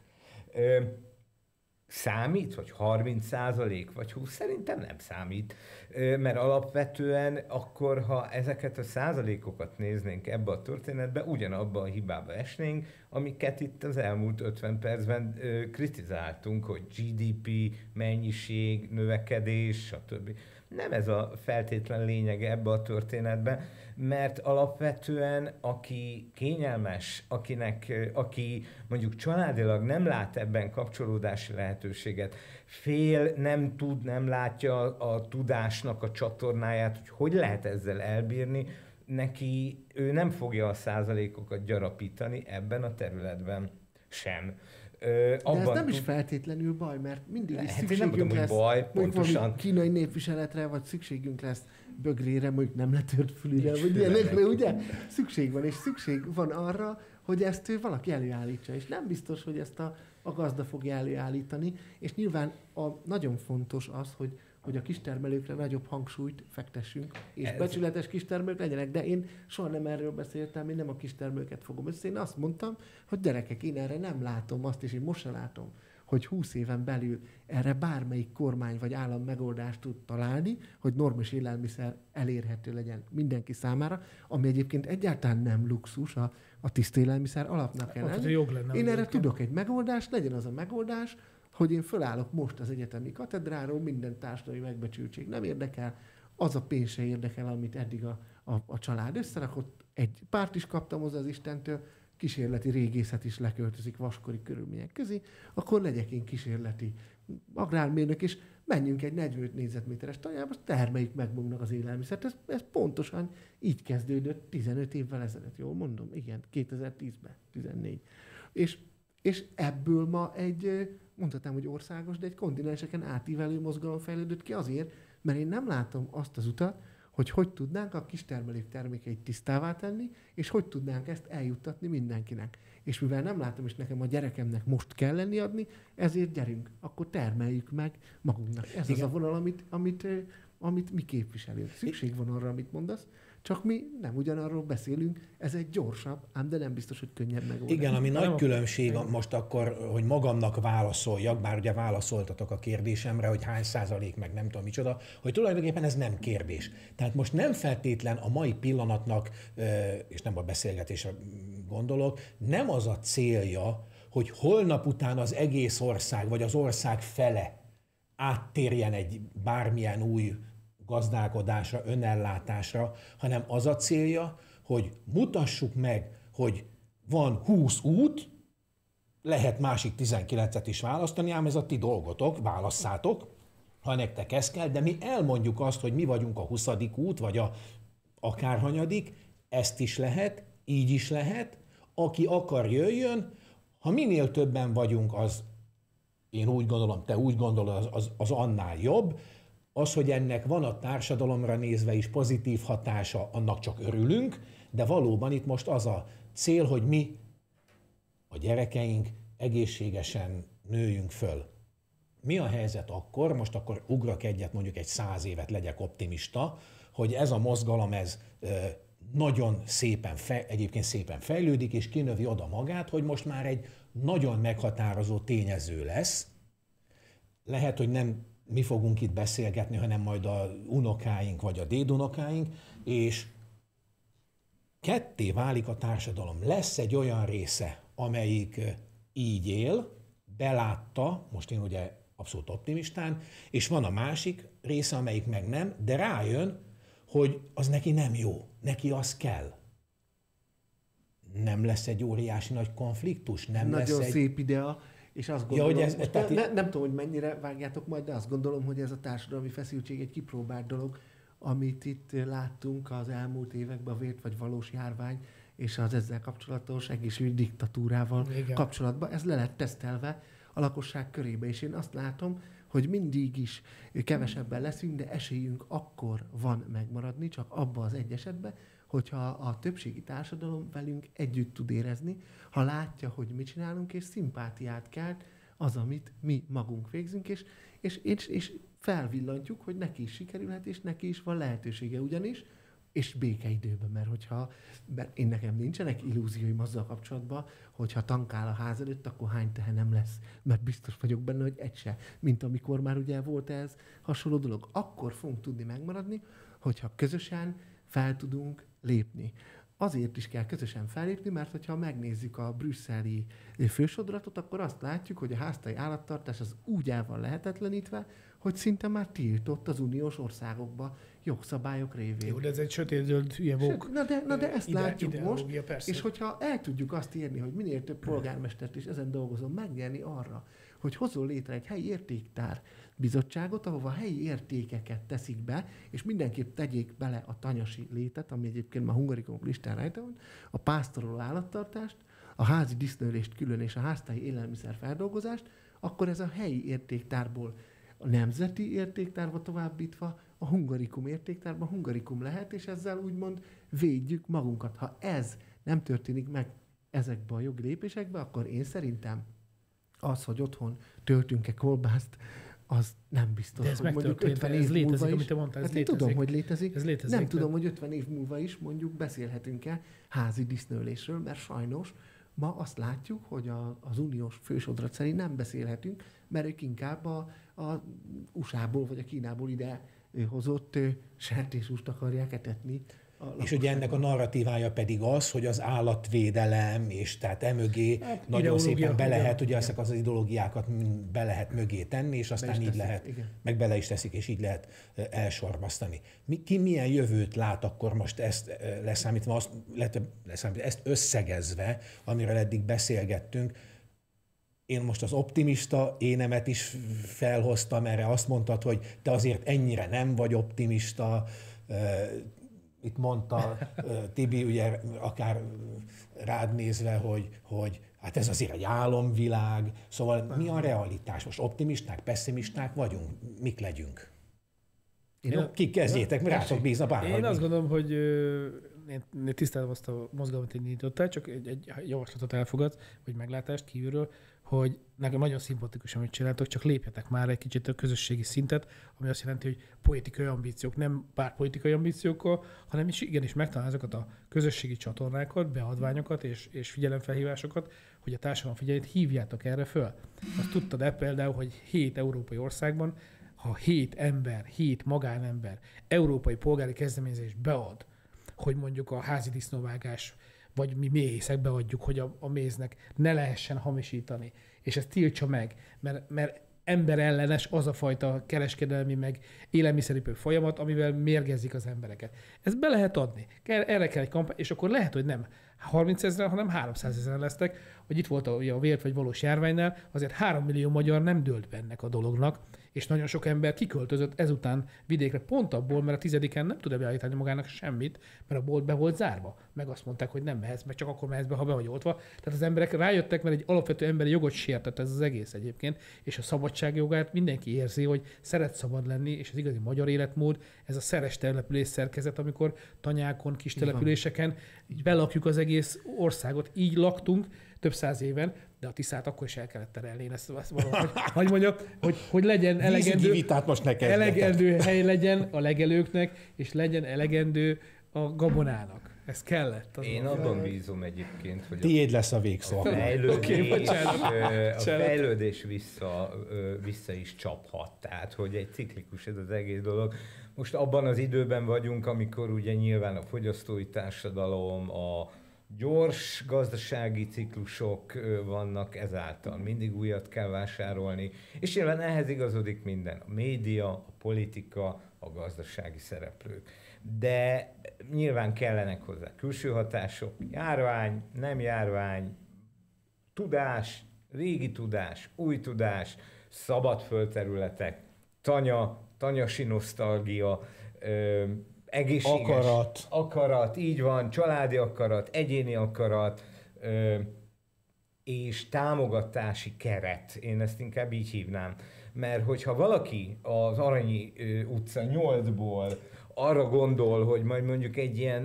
Számít, vagy 30% vagy 20%? Szerintem nem számít, mert alapvetően akkor, ha ezeket a százalékokat néznénk ebbe a történetbe, ugyanabba a hibába esnénk, amiket itt az elmúlt 50 percben kritizáltunk, hogy GDP, mennyiség, növekedés, stb. Nem ez a feltétlen lényege ebbe a történetben, mert alapvetően aki kényelmes, aki mondjuk családilag nem lát ebben kapcsolódási lehetőséget, fél, nem tud, nem látja a tudásnak a csatornáját, hogy lehet ezzel elbírni, neki ő nem fogja a százalékokat gyarapítani ebben a területben sem. De ez nem is feltétlenül baj, mert mindig is szükségünk lesz pontosan. Kínai népviseletre, vagy szükségünk lesz bögrére, mondjuk nem letört fülire, vagy ilyenekre, ugye? Szükség van, és szükség van arra, hogy ezt valaki előállítsa, és nem biztos, hogy ezt a gazda fogja előállítani, és nyilván nagyon fontos az, hogy a kistermelőkre nagyobb hangsúlyt fektessünk, és becsületes kistermelők legyenek, de én soha nem erről beszéltem, én nem a kistermelőket fogom összeérni. Azt mondtam, hogy gyerekek, én erre nem látom azt, és én most sem látom, hogy 20 éven belül erre bármelyik kormány vagy állam megoldást tud találni, hogy normális élelmiszer elérhető legyen mindenki számára, ami egyébként egyáltalán nem luxus, a tiszta élelmiszer alapnak kell lenni. Én erre tudok egy megoldást, legyen az a megoldás, hogy én fölállok most az egyetemi katedráról, minden társadalmi megbecsültség nem érdekel, az a pénz se érdekel, amit eddig a család összerakott. Egy párt is kaptam hozzá az Istentől, kísérleti régészet is leköltözik vaskori körülmények közé, akkor legyek én kísérleti agrármérnök, és menjünk egy 45 négyzetméteres tajába, termeljük meg magunknak az élelmiszert. Ez pontosan így kezdődött 15 évvel ezelőtt, jól mondom? Igen, 2010-ben, 14. És ebből ma mondhatnám, hogy országos, de egy kontinenseken átívelő mozgalom fejlődött ki azért, mert én nem látom azt az utat, hogy tudnánk a kistermelők termékeit tisztává tenni, és hogy tudnánk ezt eljuttatni mindenkinek. És mivel nem látom, és nekem a gyerekemnek most kell lenni adni, ezért gyerünk, akkor termeljük meg magunknak. Ez igen. Az a vonal, amit mi képviselünk. Szükség van arra, amit mondasz, csak mi nem ugyanarról beszélünk, ez egy gyorsabb, ám de nem biztos, hogy könnyebb megoldani. Igen, ami nagy különbség most akkor, hogy magamnak válaszoljak, bár ugye válaszoltatok a kérdésemre, hogy hány százalék, meg nem tudom micsoda, hogy tulajdonképpen ez nem kérdés. Tehát most nem feltétlen a mai pillanatnak, és nem a beszélgetésre gondolok, nem az a célja, hogy holnap után az egész ország, vagy az ország fele áttérjen egy bármilyen új gazdálkodásra, önellátásra, hanem az a célja, hogy mutassuk meg, hogy van 20 út, lehet másik 19-et is választani, ám ez a ti dolgotok, válasszátok, ha nektek ez kell, de mi elmondjuk azt, hogy mi vagyunk a 20. út, vagy a akárhanyadik, ezt is lehet, így is lehet, aki akar jöjjön, ha minél többen vagyunk, az én úgy gondolom, te úgy gondolod, az annál jobb. Az, hogy ennek van a társadalomra nézve is pozitív hatása, annak csak örülünk, de valóban itt most az a cél, hogy mi, a gyerekeink egészségesen nőjünk föl. Mi a helyzet akkor, most akkor ugrok egyet, mondjuk egy 100 évet, legyek optimista, hogy ez a mozgalom, ez nagyon szépen, egyébként szépen fejlődik, és kinövi oda magát, hogy most már egy nagyon meghatározó tényező lesz. Lehet, hogy nem mi fogunk itt beszélgetni, hanem majd a unokáink vagy a dédunokáink, és ketté válik a társadalom. Lesz egy olyan része, amelyik így él, belátta, most én ugye abszolút optimistán, és van a másik része, amelyik meg nem, de rájön, hogy az neki nem jó, neki az kell. Nem lesz egy óriási nagy konfliktus? Nagyon szép idea, és azt gondolom, hogy nem tudom, hogy mennyire vágjátok majd, de azt gondolom, hogy ez a társadalmi feszültség egy kipróbált dolog, amit itt láttunk az elmúlt években, a vért vagy valós járvány, és az ezzel kapcsolatos egészségügyi diktatúrával kapcsolatban. Ez le lett tesztelve a lakosság körébe, és én azt látom, hogy mindig is kevesebben leszünk, de esélyünk akkor van megmaradni, csak abban az egy esetben, hogyha a többségi társadalom velünk együtt tud érezni, ha látja, hogy mit csinálunk, és szimpátiát kelt az, amit mi magunk végzünk, és felvillantjuk, hogy neki is sikerülhet, és neki is van lehetősége ugyanis, és békeidőben, mert én nekem nincsenek illúzióim azzal kapcsolatban, hogyha tankál a ház előtt, akkor hány tehenem lesz. Mert biztos vagyok benne, hogy egy se. Mint amikor már ugye volt ez hasonló dolog. Akkor fogunk tudni megmaradni, hogyha közösen fel tudunk lépni. Azért is kell közösen fellépni, mert hogyha megnézzük a brüsszeli fősodраtot, akkor azt látjuk, hogy a háztai állattartás az úgy el van lehetetlenítve, hogy szinte már tiltott az uniós országokba jogszabályok révén. Jó, de ez egy sötétzöld hülye vók. Na de ezt látjuk most, persze. És hogyha el tudjuk azt írni, hogy minél több polgármestert is ezen dolgozom, megnyerni arra, hogy hozzon létre egy helyi értéktár bizottságot, ahova helyi értékeket teszik be, és mindenképp tegyék bele a tanyasi létet, ami egyébként már hungarikumok listán rajta van, a pásztoroló állattartást, a házi disznőlést külön és a háztáji élelmiszer feldolgozást, akkor ez a helyi értéktárból a nemzeti értéktárba továbbítva a hungarikum értéktárban hungarikum lehet, és ezzel úgymond védjük magunkat. Ha ez nem történik meg ezekben a jogi lépésekben, akkor én szerintem az, hogy otthon töltünk-e kolbászt, az nem biztos, ez hogy mondjuk 50 év létezik, múlva is. Amit te mondtál, Hát én tudom, hogy létezik. Ez létezik. Nem tudom, hogy 50 év múlva is mondjuk beszélhetünk-e házi disznőlésről, mert sajnos ma azt látjuk, hogy az uniós fősodrat szerint nem beszélhetünk, mert ők inkább a USA-ból vagy a Kínából ide hozott sertéshúst akarják etetni. És ugye ennek a narratívája pedig az, hogy az állatvédelem, és tehát emögé nagyon szépen be lehet, ugye ezek az ideológiákat be lehet mögé tenni, és aztán így lehet, meg bele is teszik, és így lehet elsorvasztani. Ki milyen jövőt lát akkor most ezt leszámítva, ezt összegezve, amiről eddig beszélgettünk? Én most az optimista énemet is felhoztam, erre azt mondtad, hogy te azért ennyire nem vagy optimista. Itt mondta Tibi, ugye akár rád nézve, hogy hát ez azért egy álomvilág. Szóval mi a realitás? Most optimisták, pessimisták vagyunk? Mik legyünk? Ki kezdjétek, mert rátok bízna bárhogy. Én azt gondolom, hogy én tisztelem azt a mozgalmat, hogy nyitottál, csak egy javaslatot elfogadsz, vagy meglátást kívülről, hogy nekem nagyon szimpatikus, amit csináltok, csak lépjetek már egy kicsit a közösségi szintet, ami azt jelenti, hogy politikai ambíciók, nem pártpolitikai ambíciókkal, hanem is igenis megtalálni azokat a közösségi csatornákat, beadványokat és figyelemfelhívásokat, hogy a társadalom figyelét hívjátok erre föl. Azt tudtad-e például, hogy 7 európai országban, ha 7 magánember európai polgári kezdeményezést bead, hogy mondjuk a házi disznóvágás, vagy mi méhészek beadjuk, hogy a méznek ne lehessen hamisítani, és ezt tiltsa meg, mert emberellenes az a fajta kereskedelmi meg élelmiszeripő folyamat, amivel mérgezik az embereket. Ezt be lehet adni. Erre kell egy kampány, és akkor lehet, hogy nem 30 000, hanem 300 000 lesznek, hogy itt volt a vért vagy valós járványnál, azért 3 millió magyar nem dőlt be ennek a dolognak, és nagyon sok ember kiköltözött ezután vidékre pont abból, mert a 10-en nem tud beállítani magának semmit, mert a bolt be volt zárva. Meg azt mondták, hogy nem mehetsz, meg csak akkor mehetsz be, ha be vagy oltva. Tehát az emberek rájöttek, mert egy alapvető emberi jogot sértett ez az egész egyébként, és a szabadságjogát mindenki érzi, hogy szeret szabad lenni, és az igazi magyar életmód, ez a szeres település szerkezet, amikor tanyákon, kis településeken így belakjuk az egész országot. Így laktunk több száz éven, de a Tiszát akkor is el kellett terelni. Én ezt valahogy, hogy mondjam, hogy legyen elegendő hely legyen a legelőknek, és legyen elegendő a gabonának. Ez kellett. Én abban bízom egyébként, hogy tiéd lesz a végszó. A fejlődés vissza is csaphat. Tehát, hogy egy ciklikus ez az egész dolog. Most abban az időben vagyunk, amikor ugye nyilván a fogyasztói társadalom, a gyors gazdasági ciklusok vannak ezáltal. Mindig újat kell vásárolni, és nyilván ehhez igazodik minden. A média, a politika, a gazdasági szereplők. De nyilván kellenek hozzá külső hatások, járvány, nem járvány, tudás, régi tudás, új tudás, szabad földterületek, tanyasi nosztalgia, egészséges akarat, így van, családi akarat, egyéni akarat, és támogatási keret. Én ezt inkább így hívnám. Mert hogyha valaki az Aranyi utca 8-ból arra gondol, hogy majd mondjuk egy ilyen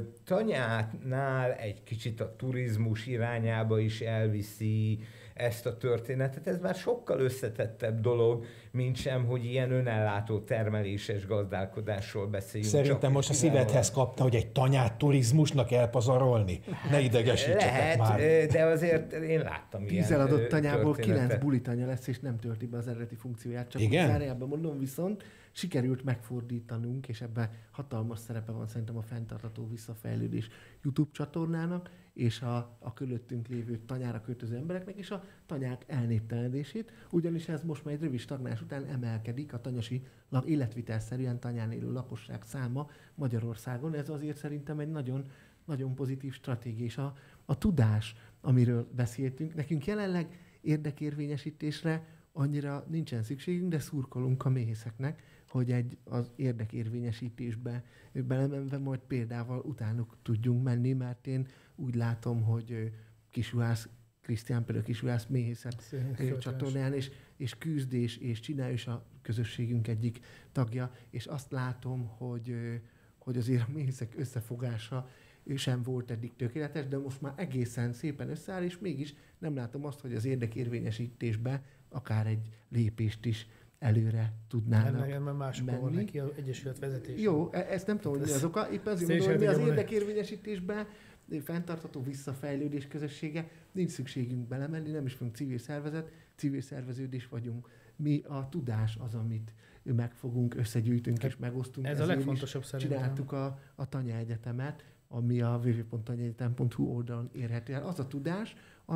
tanyátnál egy kicsit a turizmus irányába is elviszi ezt a történetet, ez már sokkal összetettebb dolog, mint sem, hogy ilyen önellátó termeléses gazdálkodásról beszéljünk. Szerintem most a szívedhez kapta, hogy egy tanyát turizmusnak elpazarolni. Ne idegesítsetek már. De azért én láttam 10 ilyen eladott tanyából történetet. 9 bulitanya lesz, és nem tölti be az eredeti funkcióját. Csak igen? zárójelben mondom, viszont sikerült megfordítanunk, és ebben hatalmas szerepe van szerintem a fenntartható visszafejlődés YouTube csatornának, és a körülöttünk lévő tanyára költöző embereknek, és a tanyák elnéptelenedését, ugyanis ez most már egy rövid stagnás után emelkedik a tanyasi életvitelszerűen tanyán élő lakosság száma Magyarországon. Ez azért szerintem egy nagyon, nagyon pozitív stratégia, és a tudás, amiről beszéltünk, nekünk jelenleg érdekérvényesítésre annyira nincsen szükségünk, de szurkolunk a méhészeknek, hogy az érdekérvényesítésbe belemenve majd példával utánuk tudjunk menni, mert én úgy látom, hogy Kisuhász Krisztián például Kisuhász méhészet csatornán, és küzd, és csinálja is a közösségünk egyik tagja, és azt látom, hogy azért a méhészek összefogása sem volt eddig tökéletes, de most már egészen szépen összeáll, és mégis nem látom azt, hogy az érdekérvényesítésbe akár egy lépést is előre tudnának ennek másokkal van neki az Egyesület vezetés. Jó, ezt nem tudom, hogy mi az oka. Éppen azért mondom, hogy mi az érdekérvényesítésben fenntartható visszafejlődés közössége, nincs szükségünk belemenni, nem is vagyunk civil szervezet, civil szerveződés vagyunk. Mi a tudás az, amit megfogunk, összegyűjtünk és megosztunk. Ez a legfontosabb szerintem. Csináltuk a Tanya Egyetemet, ami a www.tanyaegyetem.hu oldalon érhető el. Az a tudás,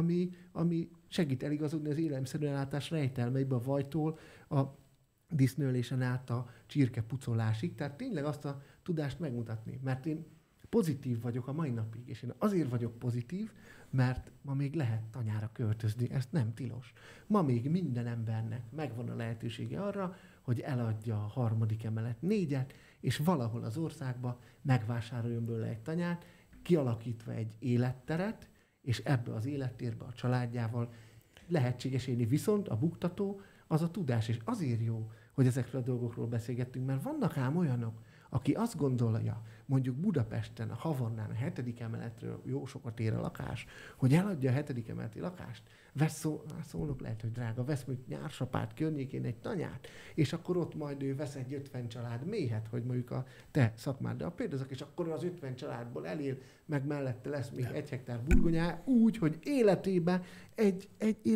ami segít eligazodni az élelmiszerellátás rejtelmeibe, a vajtól a disznőlésen át a csirke pucolásig. Tehát tényleg azt a tudást megmutatni. Mert én pozitív vagyok a mai napig, és én azért vagyok pozitív, mert ma még lehet tanyára költözni, ez nem tilos. Ma még minden embernek megvan a lehetősége arra, hogy eladja a 3. emelet 4-et, és valahol az országba megvásároljon belőle egy tanyát, kialakítva egy életteret, és ebbe az élettérbe a családjával lehetséges élni. Viszont a buktató az a tudás, és azért jó, hogy ezekről a dolgokról beszélgettünk, mert vannak ám olyanok, aki azt gondolja, mondjuk Budapesten, a Havannán, a 7. emeletről jó sokat ér a lakás, hogy eladja a 7. emeleti lakást, Szolnok lehet, hogy drága, vesz mondjuk Nyársapád környékén egy tanyát, és akkor ott majd ő vesz egy 50 család méhet, hogy mondjuk a te szakmád, de a példazak, és akkor az 50 családból elél, meg mellette lesz még 1 hektár burgonyá, úgy, hogy életébe egy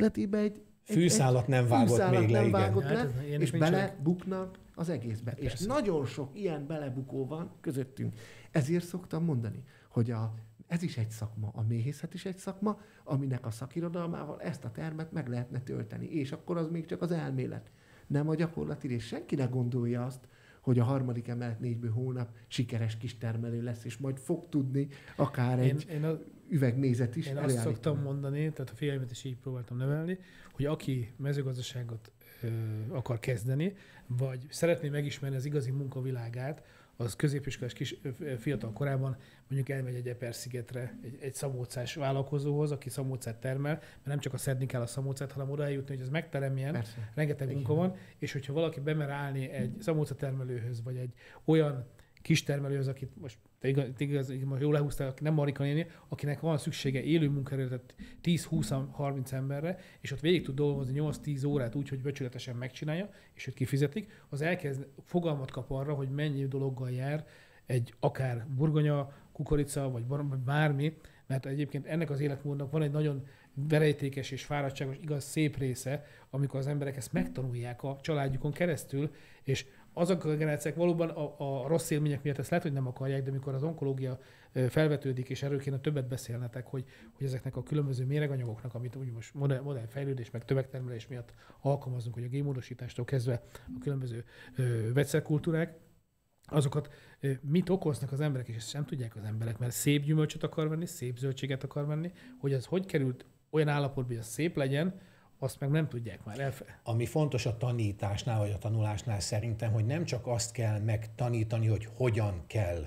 fűszálat nem vágott még le, igen. És belebuknak az egészbe. Persze. És nagyon sok ilyen belebukó van közöttünk. Ezért szoktam mondani, hogy ez is egy szakma, a méhészet is egy szakma, aminek a szakirodalmával ezt a termet meg lehetne tölteni. És akkor az még csak az elmélet, nem a gyakorlati rész. Senki ne gondolja azt, hogy a 3. emelet 4-ből hónap sikeres kistermelő lesz, és majd fog tudni akár egy üvegmézet is előállítani. Én azt szoktam mondani, tehát a fiaimat is így próbáltam nevelni, hogy aki mezőgazdaságot akar kezdeni, vagy szeretné megismerni az igazi munkavilágát, az középiskolás fiatal korában mondjuk elmegy egy Eper-szigetre, egy szamócás vállalkozóhoz, aki szamócát termel, mert nem csak a szedni kell a szamócát, hanem oda eljutni, hogy ez megteremjen, persze, rengeteg munka van, és hogyha valaki bemer állni egy szamócatermelőhöz, vagy egy olyan kistermelőhöz, akit most igaz, jól lehúztál, aki nem Marika néni, akinek van szüksége élő munkaerőre, tehát 10-20-30 emberre, és ott végig tud dolgozni 8-10 órát úgy, hogy becsületesen megcsinálja, és őt kifizetik, az elkezd fogalmat kap arra, hogy mennyi dologgal jár egy akár burgonya, kukorica, vagy bármi, mert egyébként ennek az életmódnak van egy nagyon verejtékes és fáradtságos, igaz, szép része, amikor az emberek ezt megtanulják a családjukon keresztül, és azok a generációk valóban a rossz élmények miatt ezt lehet, hogy nem akarják, de mikor az onkológia felvetődik, és erről kéne többet beszélnetek, hogy ezeknek a különböző méreganyagoknak, amit úgy most modern fejlődés, meg tömegtermelés miatt alkalmazunk, hogy a génmódosítástól kezdve a különböző vegyszerkultúrák, azokat mit okoznak az emberek, és ezt sem tudják az emberek, mert szép gyümölcsöt akar venni, szép zöldséget akar venni, hogy az hogy került olyan állapotba, hogy az szép legyen, azt meg nem tudják már Ami fontos a tanításnál, vagy a tanulásnál szerintem, hogy nem csak azt kell megtanítani, hogy hogyan kell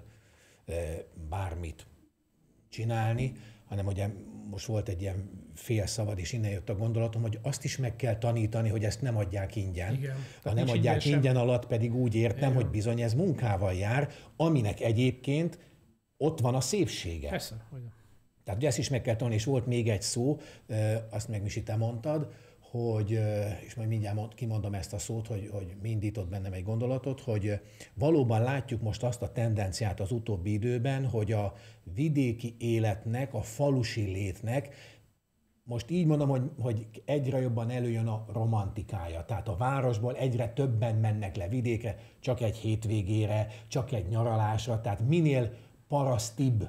bármit csinálni, hanem ugye most volt egy ilyen félszavad, és innen jött a gondolatom, hogy azt is meg kell tanítani, hogy ezt nem adják ingyen. Igen, ha nem adják ingyen alatt, pedig úgy értem, hogy bizony ez munkával jár, aminek egyébként ott van a szépsége. Persze, hogy Tehát ugye ezt is meg kell tanulni, és volt még egy szó, azt meg Misi, te mondtad, hogy, és majd mindjárt kimondom ezt a szót, hogy mi indított bennem egy gondolatot, hogy valóban látjuk most azt a tendenciát az utóbbi időben, hogy a vidéki életnek, a falusi létnek, most így mondom, hogy egyre jobban előjön a romantikája. Tehát a városból egyre többen mennek le vidékre, csak egy hétvégére, csak egy nyaralásra, tehát minél parasztibb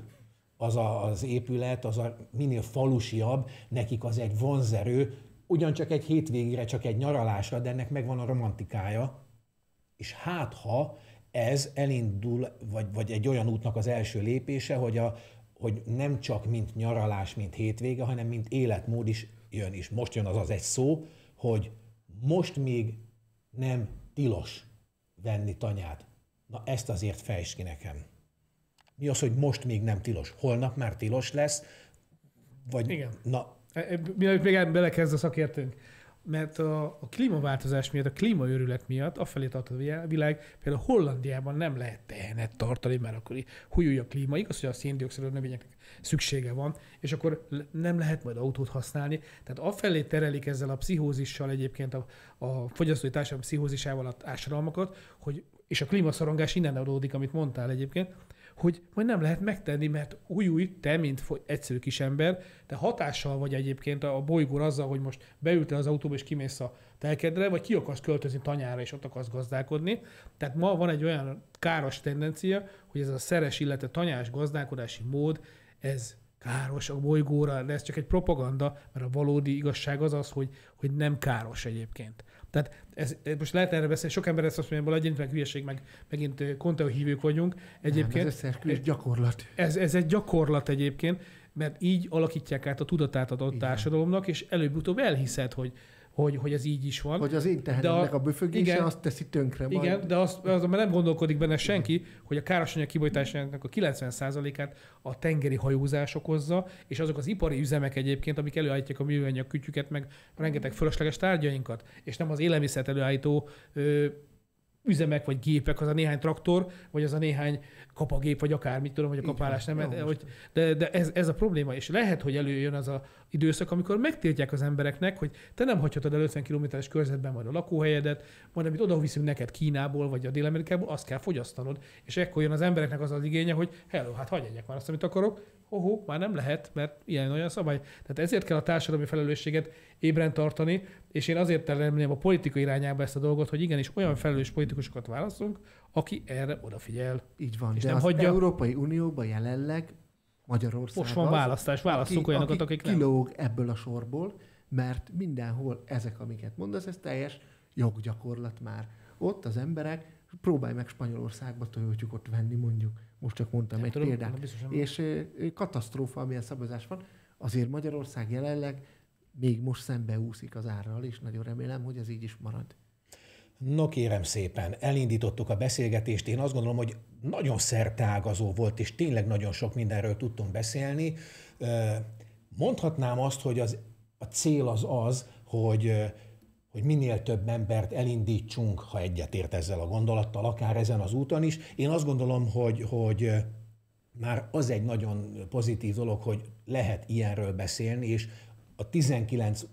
az épület, minél falusiabb, nekik az egy vonzerő, ugyancsak egy hétvégére, csak egy nyaralásra, de ennek megvan a romantikája, és hát ha ez elindul, vagy egy olyan útnak az első lépése, hogy nem csak mint nyaralás, mint hétvége, hanem mint életmód is jön. És most jön az egy szó, hogy most még nem tilos venni tanyát. Na ezt azért fejtsd ki nekem. Mi az, hogy most még nem tilos? Holnap már tilos lesz? Vagy, igen. Na, mielőtt még belekezd a szakértőnk, mert a klímaváltozás miatt, a klímaőrület miatt afelé tart a világ, például Hollandiában nem lehet tehenet tartani, mert akkor hújulj a klíma, igaz, hogy a széndioxid növényeknek szüksége van, és akkor nem lehet majd autót használni. Tehát afelé terelik ezzel a pszichózissal egyébként a fogyasztói társadalom pszichózisával a társadalmakat, és a klímaszorongás innen adódik, amit mondtál egyébként, hogy majd nem lehet megtenni, mert új, te, mint egyszerű kis ember, te hatással vagy egyébként a bolygóra azzal, hogy most beültél az autóba és kimész a telkedre, vagy ki akarsz költözni tanyára és ott akarsz gazdálkodni. Tehát ma van egy olyan káros tendencia, hogy ez a szeres, illetve tanyás gazdálkodási mód, ez káros a bolygóra, de ez csak egy propaganda, mert a valódi igazság az, hogy nem káros egyébként. Tehát most lehet erre beszélni, sok ember ezt azt mondja, hogy legyen hülyeség, megint Conteo hívők vagyunk egyébként. Nem, ez összeesküvés gyakorlat. Ez egy gyakorlat egyébként, mert így alakítják át a tudatát adott társadalomnak, és előbb-utóbb elhiszed, hogy ez így is van. Hogy az én tehenemnek a böfögése azt teszi tönkre majd. Igen, de azon nem gondolkodik benne senki, hogy a károsanyag kibocsátásának a 90%-át a tengeri hajózás okozza, és azok az ipari üzemek egyébként, amik előállítják a műanyag kütyüket, meg rengeteg fölösleges tárgyainkat, és nem az élelmiszert előállító üzemek vagy gépek, az a néhány traktor, vagy az a néhány kapagép, vagy akármit tudom, hogy a kapálás nem. De ez a probléma, és lehet, hogy előjön az az időszak, amikor megtiltják az embereknek, hogy te nem hagyhatod el 50 km-es körzetben majd a lakóhelyedet, majd amit oda viszünk neked Kínából, vagy a Dél-Amerikából, azt kell fogyasztanod. És ekkor jön az embereknek az igénye, hogy hello, hát hagyj egyek már azt, amit akarok, már nem lehet, mert ilyen olyan szabály. Tehát ezért kell a társadalmi felelősséget ébren tartani, és én azért teremlem a politika irányába ezt a dolgot, hogy igenis olyan felelős politikusokat választunk, aki erre odafigyel. Így van, és de nem az hagyja... Európai Unióban jelenleg Magyarország most van választás, válasszunk olyanokat, akik nem. Kilóg ebből a sorból, mert mindenhol ezek, amiket mondasz, ez teljes joggyakorlat már. Ott az emberek, próbálj meg Spanyolországba tojótyúkot venni, mondjuk. Most csak mondtam nem egy tudom, példát. És katasztrófa, amilyen szabályozás van. Azért Magyarország jelenleg még most szembeúszik az árral, és nagyon remélem, hogy ez így is marad. No kérem szépen, elindítottuk a beszélgetést. Én azt gondolom, hogy nagyon szerteágazó volt, és tényleg nagyon sok mindenről tudtunk beszélni. Mondhatnám azt, hogy a cél az, hogy minél több embert elindítsunk, ha egyetért ezzel a gondolattal, akár ezen az úton is. Én azt gondolom, hogy már az egy nagyon pozitív dolog, hogy lehet ilyenről beszélni, és a 19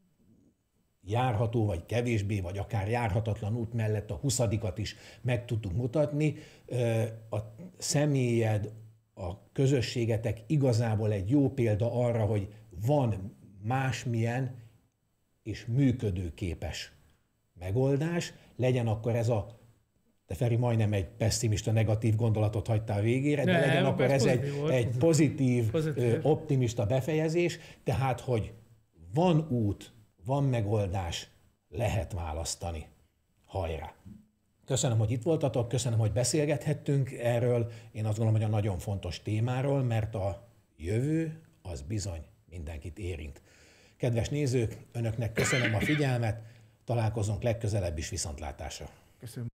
járható, vagy kevésbé, vagy akár járhatatlan út mellett a 20-at is meg tudtuk mutatni. A személyed, a közösségetek igazából egy jó példa arra, hogy van másmilyen és működőképes megoldás, legyen akkor ez a De Feri majdnem egy pessimista, negatív gondolatot hagytál végére, de legyen akkor ez egy pozitív, optimista befejezés. Tehát, hogy van út, van megoldás, lehet választani. Hajrá! Köszönöm, hogy itt voltatok, köszönöm, hogy beszélgethettünk erről. Én azt gondolom, hogy a nagyon fontos témáról, mert a jövő az bizony mindenkit érint. Kedves nézők, önöknek köszönöm a figyelmet, találkozunk legközelebb is, viszontlátásra. Köszönöm.